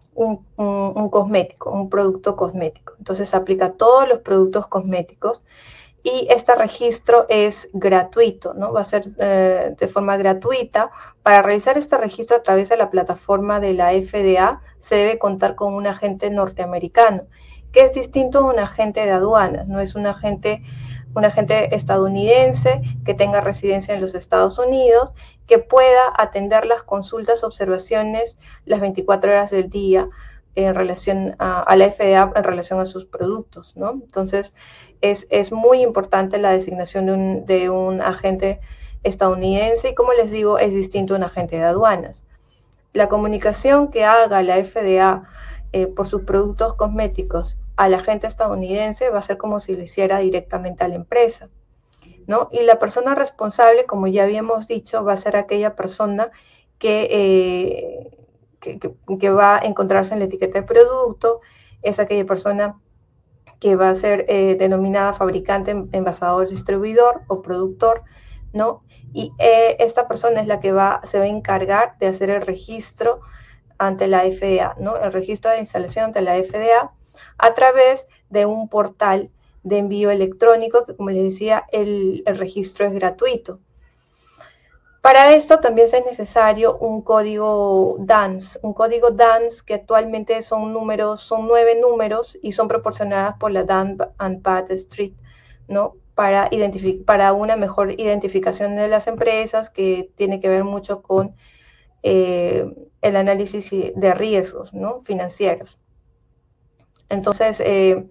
un cosmético, un producto cosmético. Entonces se aplica a todos los productos cosméticos y este registro es gratuito, ¿no? Va a ser de forma gratuita. Para realizar este registro a través de la plataforma de la FDA se debe contar con un agente norteamericano, que es distinto a un agente de aduanas, no es un agente estadounidense que tenga residencia en los Estados Unidos, que pueda atender las consultas, observaciones las 24 horas del día en relación a la FDA en relación a sus productos, ¿no? Entonces, es muy importante la designación de un agente estadounidense y, como les digo, es distinto a un agente de aduanas. La comunicación que haga la FDA por sus productos cosméticos al agente estadounidense va a ser como si lo hiciera directamente a la empresa, ¿no? Y la persona responsable, como ya habíamos dicho, va a ser aquella persona que va a encontrarse en la etiqueta de producto, es aquella persona que va a ser denominada fabricante, envasador, distribuidor o productor, ¿no? Y esta persona es la que se va a encargar de hacer el registro ante la FDA, ¿no? El registro de instalación ante la FDA a través de un portal de envío electrónico que, como les decía, el registro es gratuito. Para esto también es necesario un código DANS, que actualmente son 9 números y son proporcionadas por la Dun & Bradstreet, ¿no? Para una mejor identificación de las empresas, que tiene que ver mucho con el análisis de riesgos, ¿no? Financieros. Entonces,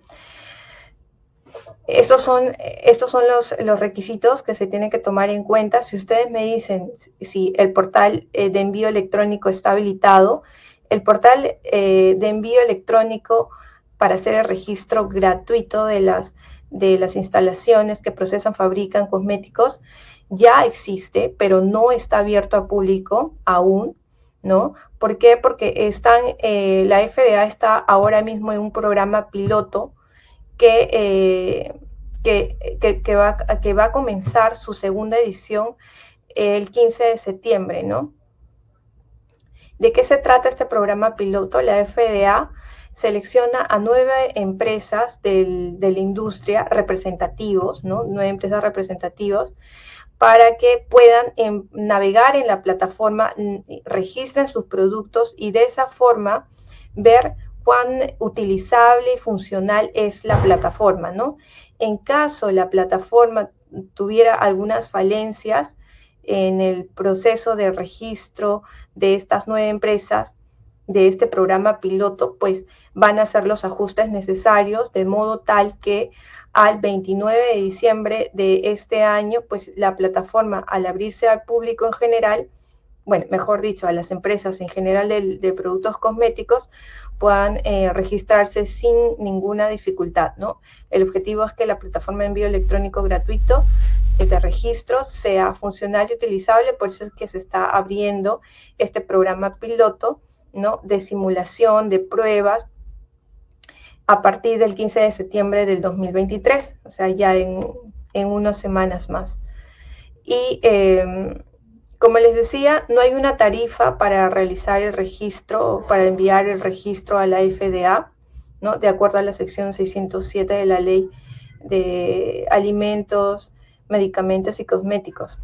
estos son los requisitos que se tienen que tomar en cuenta. Si ustedes me dicen si el portal de envío electrónico está habilitado, el portal de envío electrónico para hacer el registro gratuito de las instalaciones que procesan, fabrican cosméticos ya existe, pero no está abierto al público aún, ¿no? ¿Por qué? Porque la FDA está ahora mismo en un programa piloto que va a comenzar su segunda edición el 15 de septiembre, ¿no? ¿De qué se trata este programa piloto? La FDA selecciona a 9 empresas de la industria representativos, ¿no? 9 empresas representativos para que puedan navegar en la plataforma, registren sus productos y de esa forma ver cuán utilizable y funcional es la plataforma, ¿no? En caso la plataforma tuviera algunas falencias en el proceso de registro de estas 9 empresas de este programa piloto, pues van a hacer los ajustes necesarios de modo tal que al 29 de diciembre de este año, pues la plataforma, al abrirse al público en general, bueno, mejor dicho, a las empresas en general de productos cosméticos, puedan registrarse sin ninguna dificultad, ¿no? El objetivo es que la plataforma de envío electrónico gratuito de registros sea funcional y utilizable, por eso es que se está abriendo este programa piloto, ¿no? De simulación, de pruebas, a partir del 15 de septiembre del 2023, o sea, ya en unas semanas más. Y como les decía, no hay una tarifa para realizar el registro, para enviar el registro a la FDA. ¿no? De acuerdo a la sección 607 de la Ley de Alimentos, Medicamentos y Cosméticos.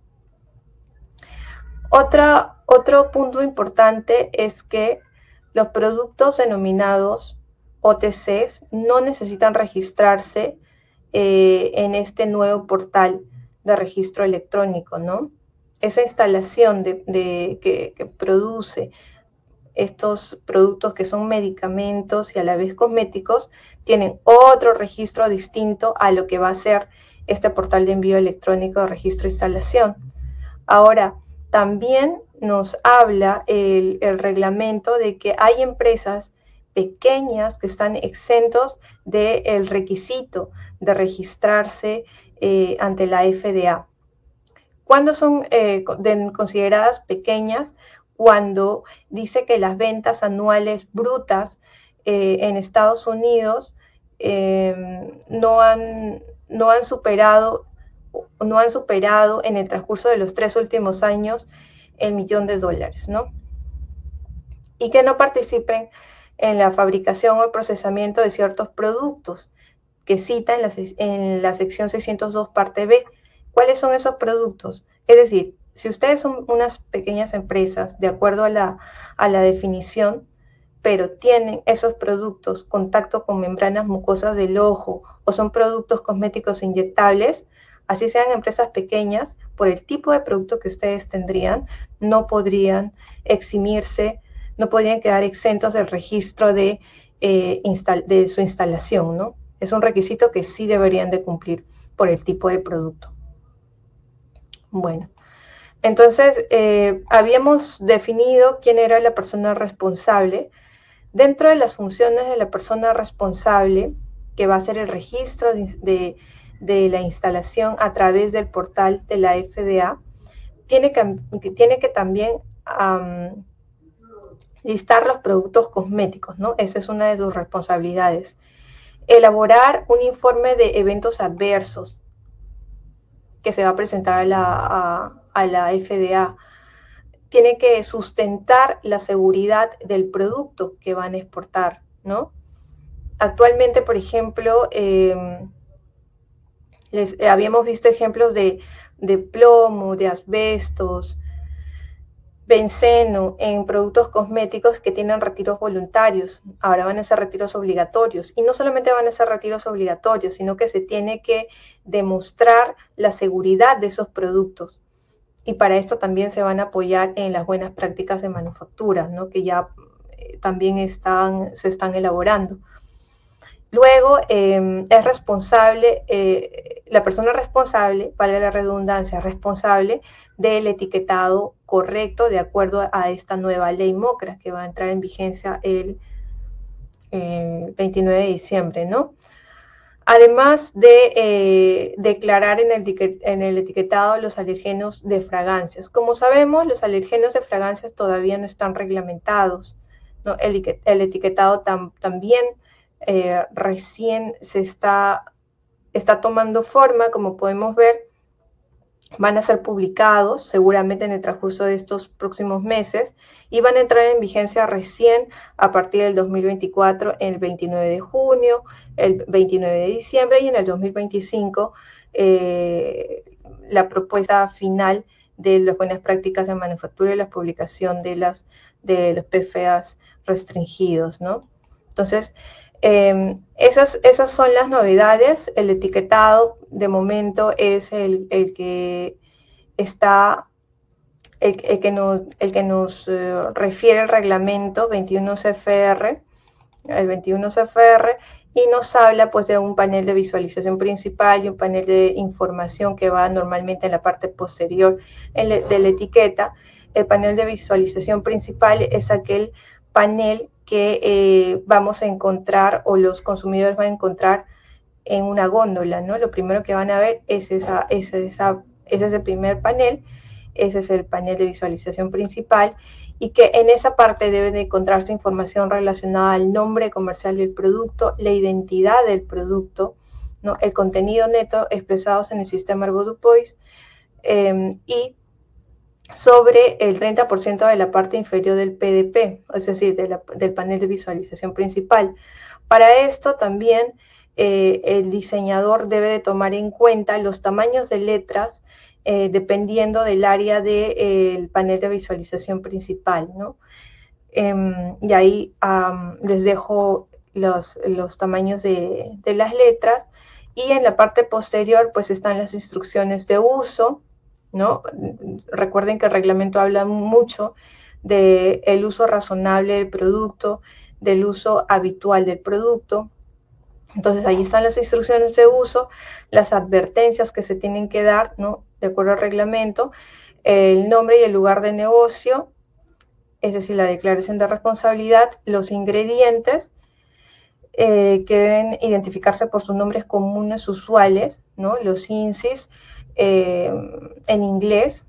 Otro punto importante es que los productos denominados OTCs no necesitan registrarse en este nuevo portal de registro electrónico, ¿no? Esa instalación que produce estos productos que son medicamentos y a la vez cosméticos tienen otro registro distinto a lo que va a ser este portal de envío electrónico de registro e instalación. Ahora, también nos habla el reglamento de que hay empresas pequeñas que están exentos del requisito de registrarse ante la FDA. ¿Cuándo son consideradas pequeñas? Cuando dice que las ventas anuales brutas en Estados Unidos no han superado en el transcurso de los 3 últimos años el $1.000.000, ¿no? Y que no participen en la fabricación o el procesamiento de ciertos productos que cita en la sección 602 parte B. ¿Cuáles son esos productos? Es decir, si ustedes son unas pequeñas empresas, de acuerdo a la definición, pero tienen esos productos contacto con membranas mucosas del ojo o son productos cosméticos inyectables, así sean empresas pequeñas, por el tipo de producto que ustedes tendrían, no podrían eximirse, no podrían quedar exentos del registro de su instalación, ¿no? Es un requisito que sí deberían de cumplir por el tipo de producto. Bueno, entonces habíamos definido quién era la persona responsable. Dentro de las funciones de la persona responsable, que va a ser el registro de la instalación a través del portal de la FDA, tiene que también listar los productos cosméticos, ¿no? Esa es una de sus responsabilidades. Elaborar un informe de eventos adversos que se va a presentar a la FDA. Tiene que sustentar la seguridad del producto que van a exportar, ¿no? Actualmente, por ejemplo, habíamos visto ejemplos de plomo, de asbestos, benceno en productos cosméticos que tienen retiros voluntarios. Ahora van a ser retiros obligatorios. Y no solamente van a ser retiros obligatorios, sino que se tiene que demostrar la seguridad de esos productos. Y para esto también se van a apoyar en las buenas prácticas de manufactura, ¿no? Que ya también se están elaborando. Luego, es responsable, la persona responsable, valga la redundancia, responsable del etiquetado correcto de acuerdo a esta nueva ley MOCRA que va a entrar en vigencia el 29 de diciembre, ¿no? Además de declarar en el etiquetado los alergenos de fragancias. Como sabemos, los alergenos de fragancias todavía no están reglamentados, ¿no? El etiquetado también recién se está tomando forma, como podemos ver. Van a ser publicados seguramente en el transcurso de estos próximos meses y van a entrar en vigencia recién a partir del 2024, el 29 de junio, el 29 de diciembre y en el 2025 la propuesta final de las buenas prácticas de manufactura y la publicación de los PFAS restringidos, ¿no? Entonces, esas son las novedades. El etiquetado de momento es el que está, el que nos refiere el reglamento 21 CFR, el 21 CFR, y nos habla pues de un panel de visualización principal y un panel de información que va normalmente en la parte posterior de la etiqueta. El panel de visualización principal es aquel panel que vamos a encontrar o los consumidores van a encontrar en una góndola, ¿no? Lo primero que van a ver es ese es el primer panel, ese es el panel de visualización principal y que en esa parte debe de encontrarse información relacionada al nombre comercial del producto, la identidad del producto, ¿no? El contenido neto expresados en el sistema Herboduplois y sobre el 30% de la parte inferior del PDP, es decir, del panel de visualización principal. Para esto también el diseñador debe de tomar en cuenta los tamaños de letras dependiendo del área del panel de visualización principal, ¿no? Y ahí les dejo los tamaños de las letras, y en la parte posterior pues están las instrucciones de uso, ¿no? Recuerden que el reglamento habla mucho del uso razonable del producto, del uso habitual del producto. Entonces ahí están las instrucciones de uso, las advertencias que se tienen que dar, ¿no? De acuerdo al reglamento, el nombre y el lugar de negocio, es decir, la declaración de responsabilidad, los ingredientes que deben identificarse por sus nombres comunes usuales, ¿no? Los INCIs en inglés.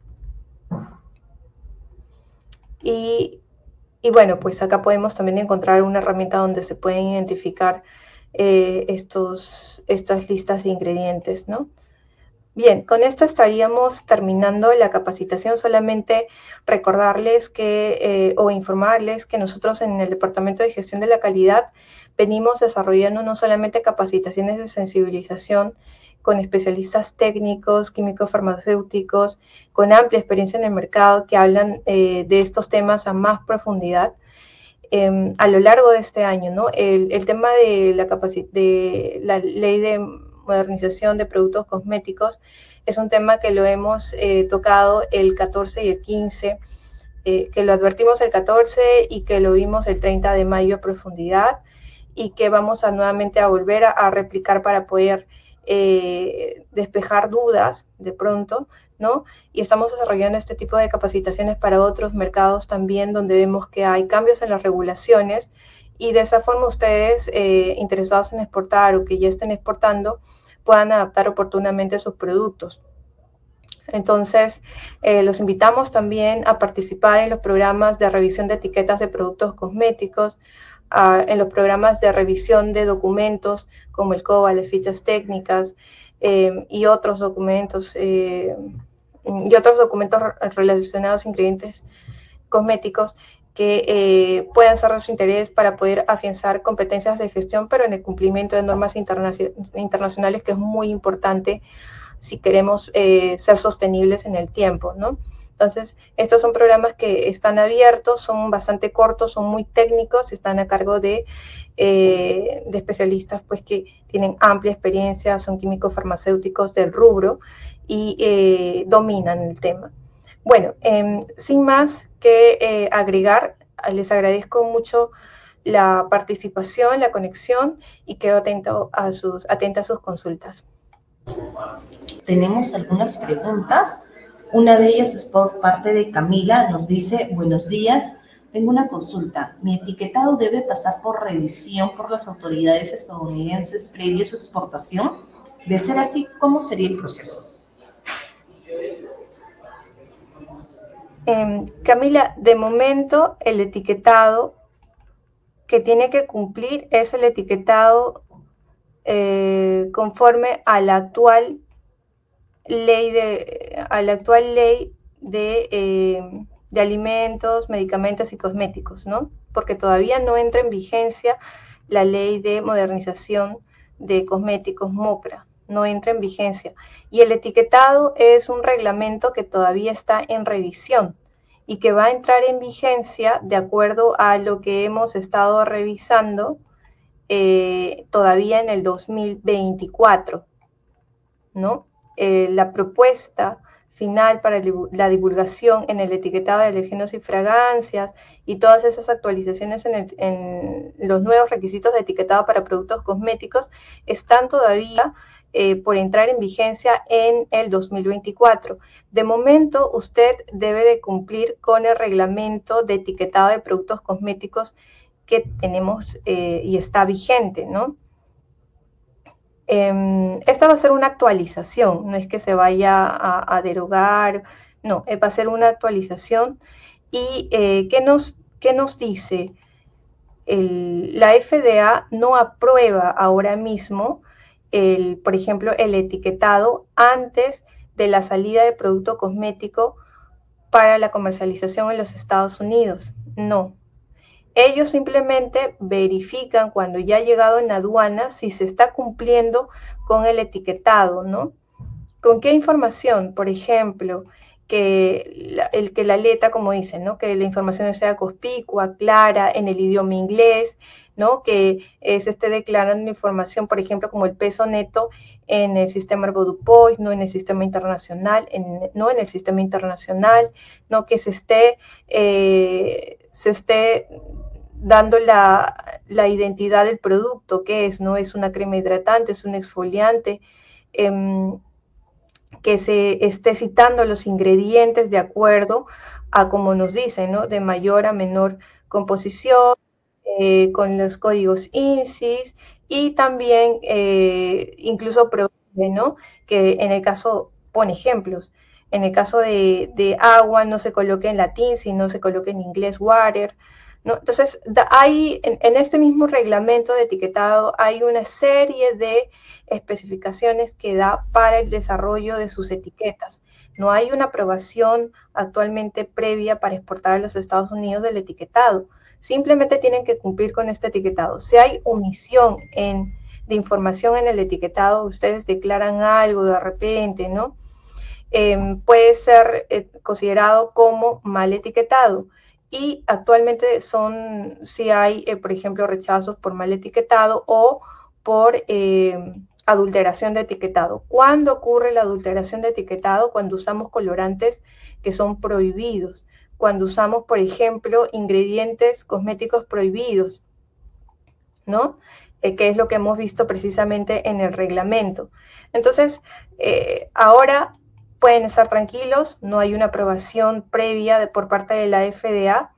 Y bueno, pues acá podemos también encontrar una herramienta donde se pueden identificar estas listas de ingredientes, ¿no? Bien, con esto estaríamos terminando la capacitación. Solamente recordarles que, o informarles que nosotros en el Departamento de Gestión de la Calidad venimos desarrollando no solamente capacitaciones de sensibilización con especialistas técnicos, químicos farmacéuticos, con amplia experiencia en el mercado que hablan de estos temas a más profundidad. A lo largo de este año, ¿no? El tema de la ley de modernización de productos cosméticos es un tema que lo hemos tocado el 14 y el 15, que lo advertimos el 14 y que lo vimos el 30 de mayo a profundidad, y que vamos nuevamente a volver a replicar para poder despejar dudas de pronto, ¿no? Y estamos desarrollando este tipo de capacitaciones para otros mercados también, donde vemos que hay cambios en las regulaciones, y de esa forma ustedes interesados en exportar o que ya estén exportando puedan adaptar oportunamente sus productos. Entonces, los invitamos también a participar en los programas de revisión de etiquetas de productos cosméticos, en los programas de revisión de documentos como el COBA, las fichas técnicas y otros documentos relacionados a ingredientes cosméticos que puedan ser de su interés para poder afianzar competencias de gestión, pero en el cumplimiento de normas internacionales, que es muy importante si queremos ser sostenibles en el tiempo, ¿no? Entonces, estos son programas que están abiertos, son bastante cortos, son muy técnicos, están a cargo de especialistas pues, que tienen amplia experiencia, son químicos farmacéuticos del rubro y dominan el tema. Bueno, sin más que agregar, les agradezco mucho la participación, la conexión, y quedo atenta a sus consultas. Tenemos algunas preguntas. Una de ellas es por parte de Camila. Nos dice: buenos días, tengo una consulta. ¿Mi etiquetado debe pasar por revisión por las autoridades estadounidenses previo a su exportación? De ser así, ¿cómo sería el proceso? Camila, de momento el etiquetado que tiene que cumplir es el etiquetado conforme a la actual ley de alimentos, medicamentos y cosméticos, ¿no? Porque todavía no entra en vigencia la ley de modernización de cosméticos MOCRA, no entra en vigencia. Y el etiquetado es un reglamento que todavía está en revisión y que va a entrar en vigencia de acuerdo a lo que hemos estado revisando todavía en el 2024, ¿no? La propuesta final para la divulgación en el etiquetado de alérgenos y fragancias y todas esas actualizaciones en los nuevos requisitos de etiquetado para productos cosméticos están todavía por entrar en vigencia en el 2024. De momento, usted debe de cumplir con el reglamento de etiquetado de productos cosméticos que tenemos y está vigente, ¿no? Esta va a ser una actualización, no es que se vaya a derogar, no, va a ser una actualización. ¿Y qué nos dice? La FDA no aprueba ahora mismo, por ejemplo, el etiquetado antes de la salida de producto cosmético para la comercialización en los Estados Unidos, no. Ellos simplemente verifican cuando ya ha llegado en aduana si se está cumpliendo con el etiquetado, ¿no? ¿Con qué información? Por ejemplo, que la letra, como dicen, ¿no? Que la información sea conspicua, clara, en el idioma inglés, ¿no? Que se esté declarando información, por ejemplo, como el peso neto en el sistema Arbodupois, no en el sistema internacional, no en el sistema internacional, ¿no? Que se esté dando la identidad del producto, que es, ¿no? Es una crema hidratante, es un exfoliante, que se esté citando los ingredientes de acuerdo a como nos dicen, ¿no? De mayor a menor composición, con los códigos INSIS y también incluso prohíbe, ¿no? Que en el caso, pone ejemplos, en el caso de agua no se coloque en latín, sino se coloque en inglés water, ¿no? Entonces, hay en este mismo reglamento de etiquetado hay una serie de especificaciones que da para el desarrollo de sus etiquetas. No hay una aprobación actualmente previa para exportar a los Estados Unidos del etiquetado. Simplemente tienen que cumplir con este etiquetado. Si hay omisión de información en el etiquetado, ustedes declaran algo de repente, ¿no? Puede ser considerado como mal etiquetado. Y actualmente si hay, por ejemplo, rechazos por mal etiquetado o por adulteración de etiquetado. ¿Cuándo ocurre la adulteración de etiquetado? Cuando usamos colorantes que son prohibidos, cuando usamos, por ejemplo, ingredientes cosméticos prohibidos, ¿no? Que es lo que hemos visto precisamente en el reglamento. Entonces, ahora pueden estar tranquilos, no hay una aprobación previa por parte de la FDA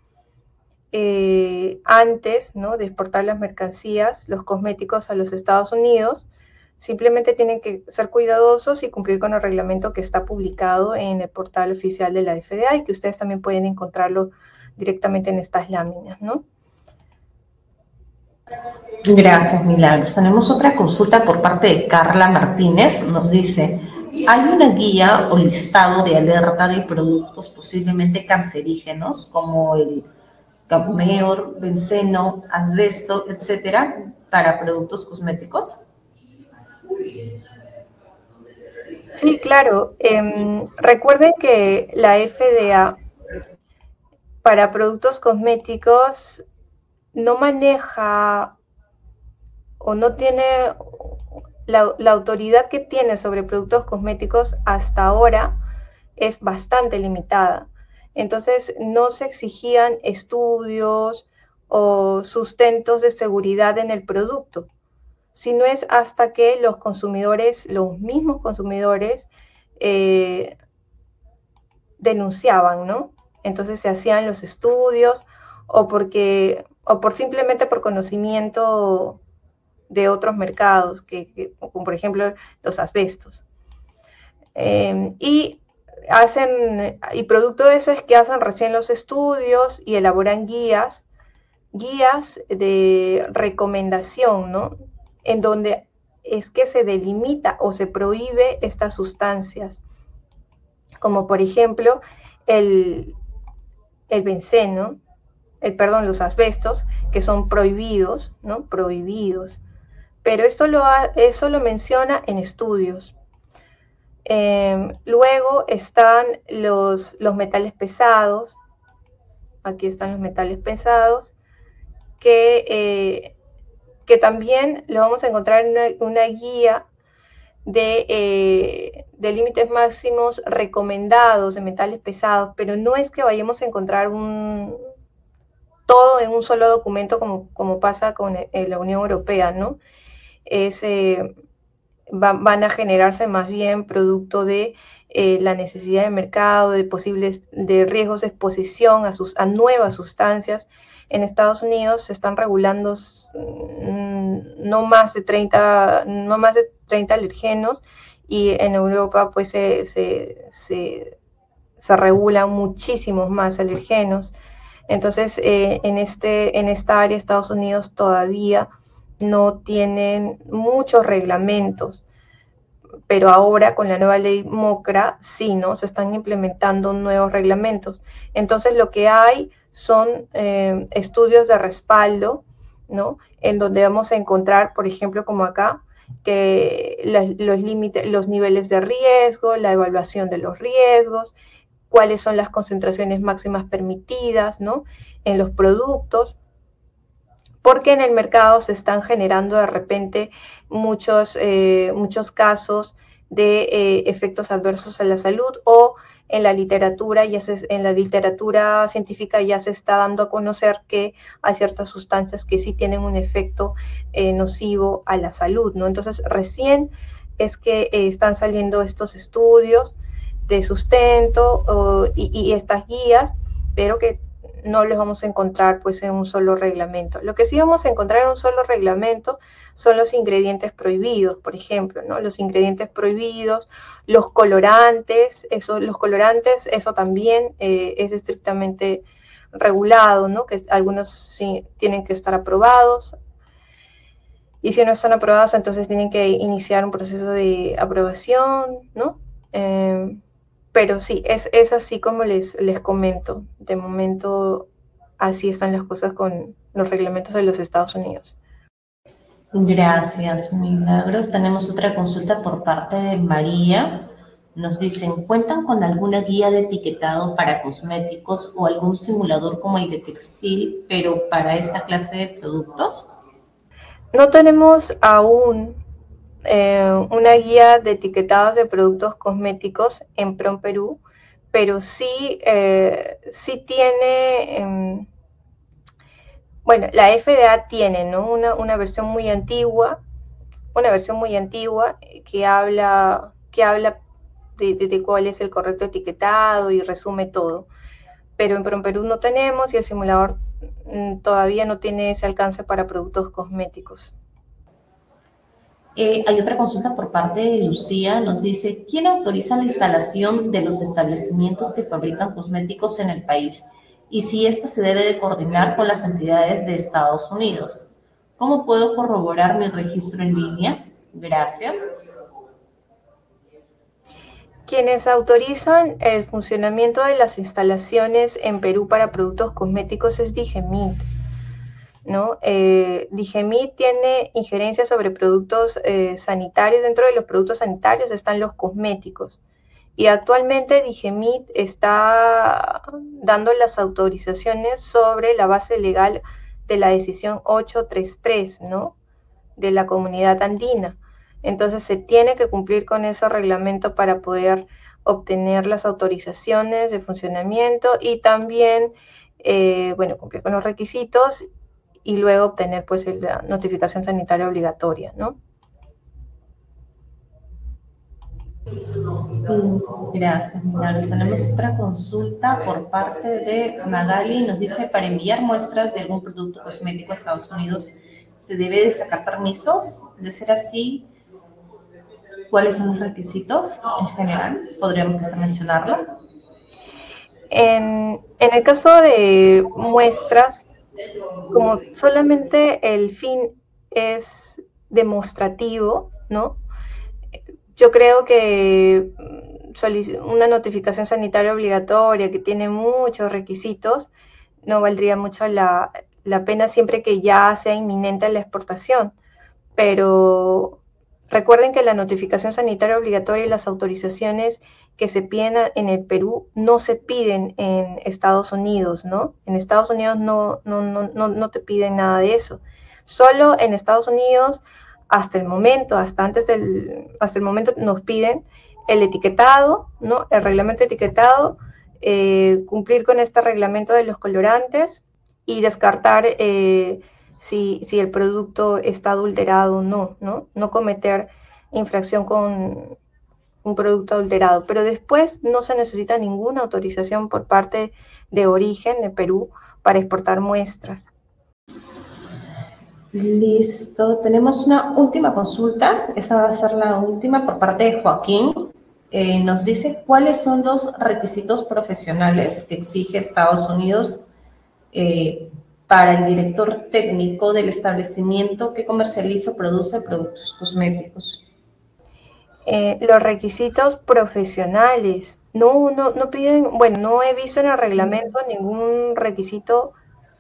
antes, ¿no? De exportar las mercancías, los cosméticos a los Estados Unidos. Simplemente tienen que ser cuidadosos y cumplir con el reglamento que está publicado en el portal oficial de la FDA y que ustedes también pueden encontrarlo directamente en estas láminas, ¿no? Gracias, Milagros. Tenemos otra consulta por parte de Carla Martínez. Nos dice, ¿hay una guía o listado de alerta de productos posiblemente cancerígenos como el cadmio, benceno, asbesto, etcétera, para productos cosméticos? Sí, claro. Recuerden que la FDA para productos cosméticos no maneja o no tiene la autoridad que tiene sobre productos cosméticos hasta ahora es bastante limitada. Entonces, no se exigían estudios o sustentos de seguridad en el producto, sino es hasta que los consumidores, los mismos consumidores, denunciaban, ¿no? Entonces se hacían los estudios o simplemente por conocimiento de otros mercados, como por ejemplo los asbestos. Y producto de eso es que hacen recién los estudios y elaboran guías de recomendación, ¿no? En donde es que se delimita o se prohíbe estas sustancias, como por ejemplo el benceno, los asbestos, que son prohibidos, ¿no? Prohibidos. Pero eso lo menciona en estudios. Luego están los metales pesados. Aquí están los metales pesados, que también lo vamos a encontrar en una guía de límites máximos recomendados de metales pesados, pero no es que vayamos a encontrar todo en un solo documento como pasa con la Unión Europea, ¿no? Van a generarse más bien producto de la necesidad de mercado, de riesgos de exposición a nuevas sustancias. En Estados Unidos se están regulando no más de 30 alergenos y en Europa pues se regulan muchísimos más alergenos. Entonces en esta área Estados Unidos todavía no tienen muchos reglamentos, pero ahora con la nueva ley MOCRA sí, ¿no? Se están implementando nuevos reglamentos. Entonces lo que hay son estudios de respaldo, ¿no? En donde vamos a encontrar, por ejemplo, como acá, que los límites, los niveles de riesgo, la evaluación de los riesgos, cuáles son las concentraciones máximas permitidas, ¿no? En los productos, porque en el mercado se están generando de repente muchos casos de efectos adversos a la salud, o en la literatura científica ya se está dando a conocer que hay ciertas sustancias que sí tienen un efecto nocivo a la salud, ¿no? Entonces recién es que están saliendo estos estudios de sustento y estas guías, pero que no los vamos a encontrar pues en un solo reglamento. Lo que sí vamos a encontrar en un solo reglamento son los ingredientes prohibidos, por ejemplo, ¿no? Los ingredientes prohibidos, los colorantes, eso también es estrictamente regulado, ¿no? Que algunos sí tienen que estar aprobados, y si no están aprobados, entonces tienen que iniciar un proceso de aprobación, ¿no? Pero sí, es así como les comento. De momento, así están las cosas con los reglamentos de los Estados Unidos. Gracias, Milagros. Tenemos otra consulta por parte de María. Nos dicen, ¿cuentan con alguna guía de etiquetado para cosméticos o algún simulador como el de textil, pero para esta clase de productos? No tenemos aún una guía de etiquetados de productos cosméticos en PROM Perú, pero sí, sí tiene, bueno, la FDA tiene, ¿no? Una versión muy antigua, que habla de cuál es el correcto etiquetado y resume todo. Pero en PROM Perú no tenemos, y el simulador todavía no tiene ese alcance para productos cosméticos. Hay otra consulta por parte de Lucía. Nos dice, ¿quién autoriza la instalación de los establecimientos que fabrican cosméticos en el país? Y si esta se debe de coordinar con las entidades de Estados Unidos. ¿Cómo puedo corroborar mi registro en línea? Gracias. Quienes autorizan el funcionamiento de las instalaciones en Perú para productos cosméticos es Digemit, ¿no? Digemit tiene injerencia sobre productos sanitarios. Dentro de los productos sanitarios están los cosméticos. Y actualmente Digemit está dando las autorizaciones sobre la base legal de la decisión 833, ¿no? De la Comunidad Andina. Entonces se tiene que cumplir con ese reglamento para poder obtener las autorizaciones de funcionamiento, y también, bueno, cumplir con los requisitos y luego obtener pues la notificación sanitaria obligatoria, ¿no? Gracias, Milagros. Tenemos otra consulta por parte de Magali. Nos dice, para enviar muestras de algún producto cosmético a Estados Unidos, ¿se debe de sacar permisos? De ser así, ¿cuáles son los requisitos en general? ¿Podríamos quizá mencionarlo? En el caso de muestras, como solamente el fin es demostrativo, ¿no? Yo creo que una notificación sanitaria obligatoria que tiene muchos requisitos no valdría mucho la pena, siempre que ya sea inminente la exportación. Pero recuerden que la notificación sanitaria obligatoria y las autorizaciones que se piden en el Perú no se piden en Estados Unidos, ¿no? En Estados Unidos no te piden nada de eso. Solo en Estados Unidos, hasta el momento nos piden el etiquetado, ¿no? El reglamento etiquetado, cumplir con este reglamento de los colorantes y descartar si el producto está adulterado o no, ¿no? No cometer infracción con un producto adulterado. Pero después no se necesita ninguna autorización por parte de origen de Perú para exportar muestras. Listo. Tenemos una última consulta. Esta va a ser la última por parte de Joaquín. Nos dice cuáles son los requisitos profesionales que exige Estados Unidos para el director técnico del establecimiento que comercializa o produce productos cosméticos. Los requisitos profesionales. No piden, bueno, no he visto en el reglamento ningún requisito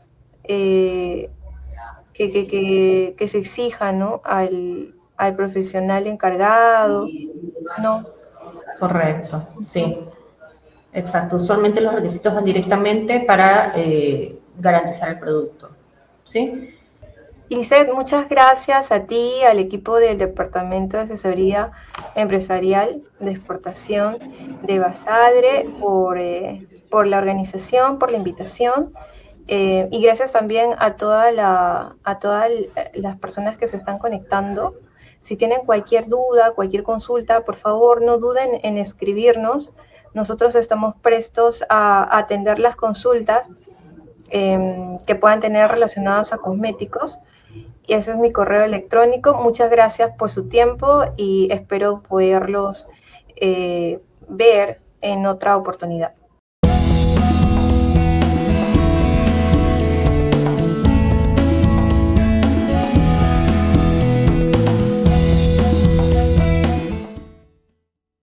que se exija, ¿no? Al profesional encargado, ¿no? Correcto, sí, exacto. Usualmente los requisitos van directamente para garantizar el producto, ¿sí? Lizeth, muchas gracias a ti, al equipo del Departamento de Asesoría Empresarial de Exportación de Basadre por la organización, por la invitación. Y gracias también a todas las personas que se están conectando. Si tienen cualquier duda, cualquier consulta, por favor no duden en escribirnos. Nosotros estamos prestos a atender las consultas que puedan tener relacionadas a cosméticos. Y ese es mi correo electrónico. Muchas gracias por su tiempo y espero poderlos ver en otra oportunidad.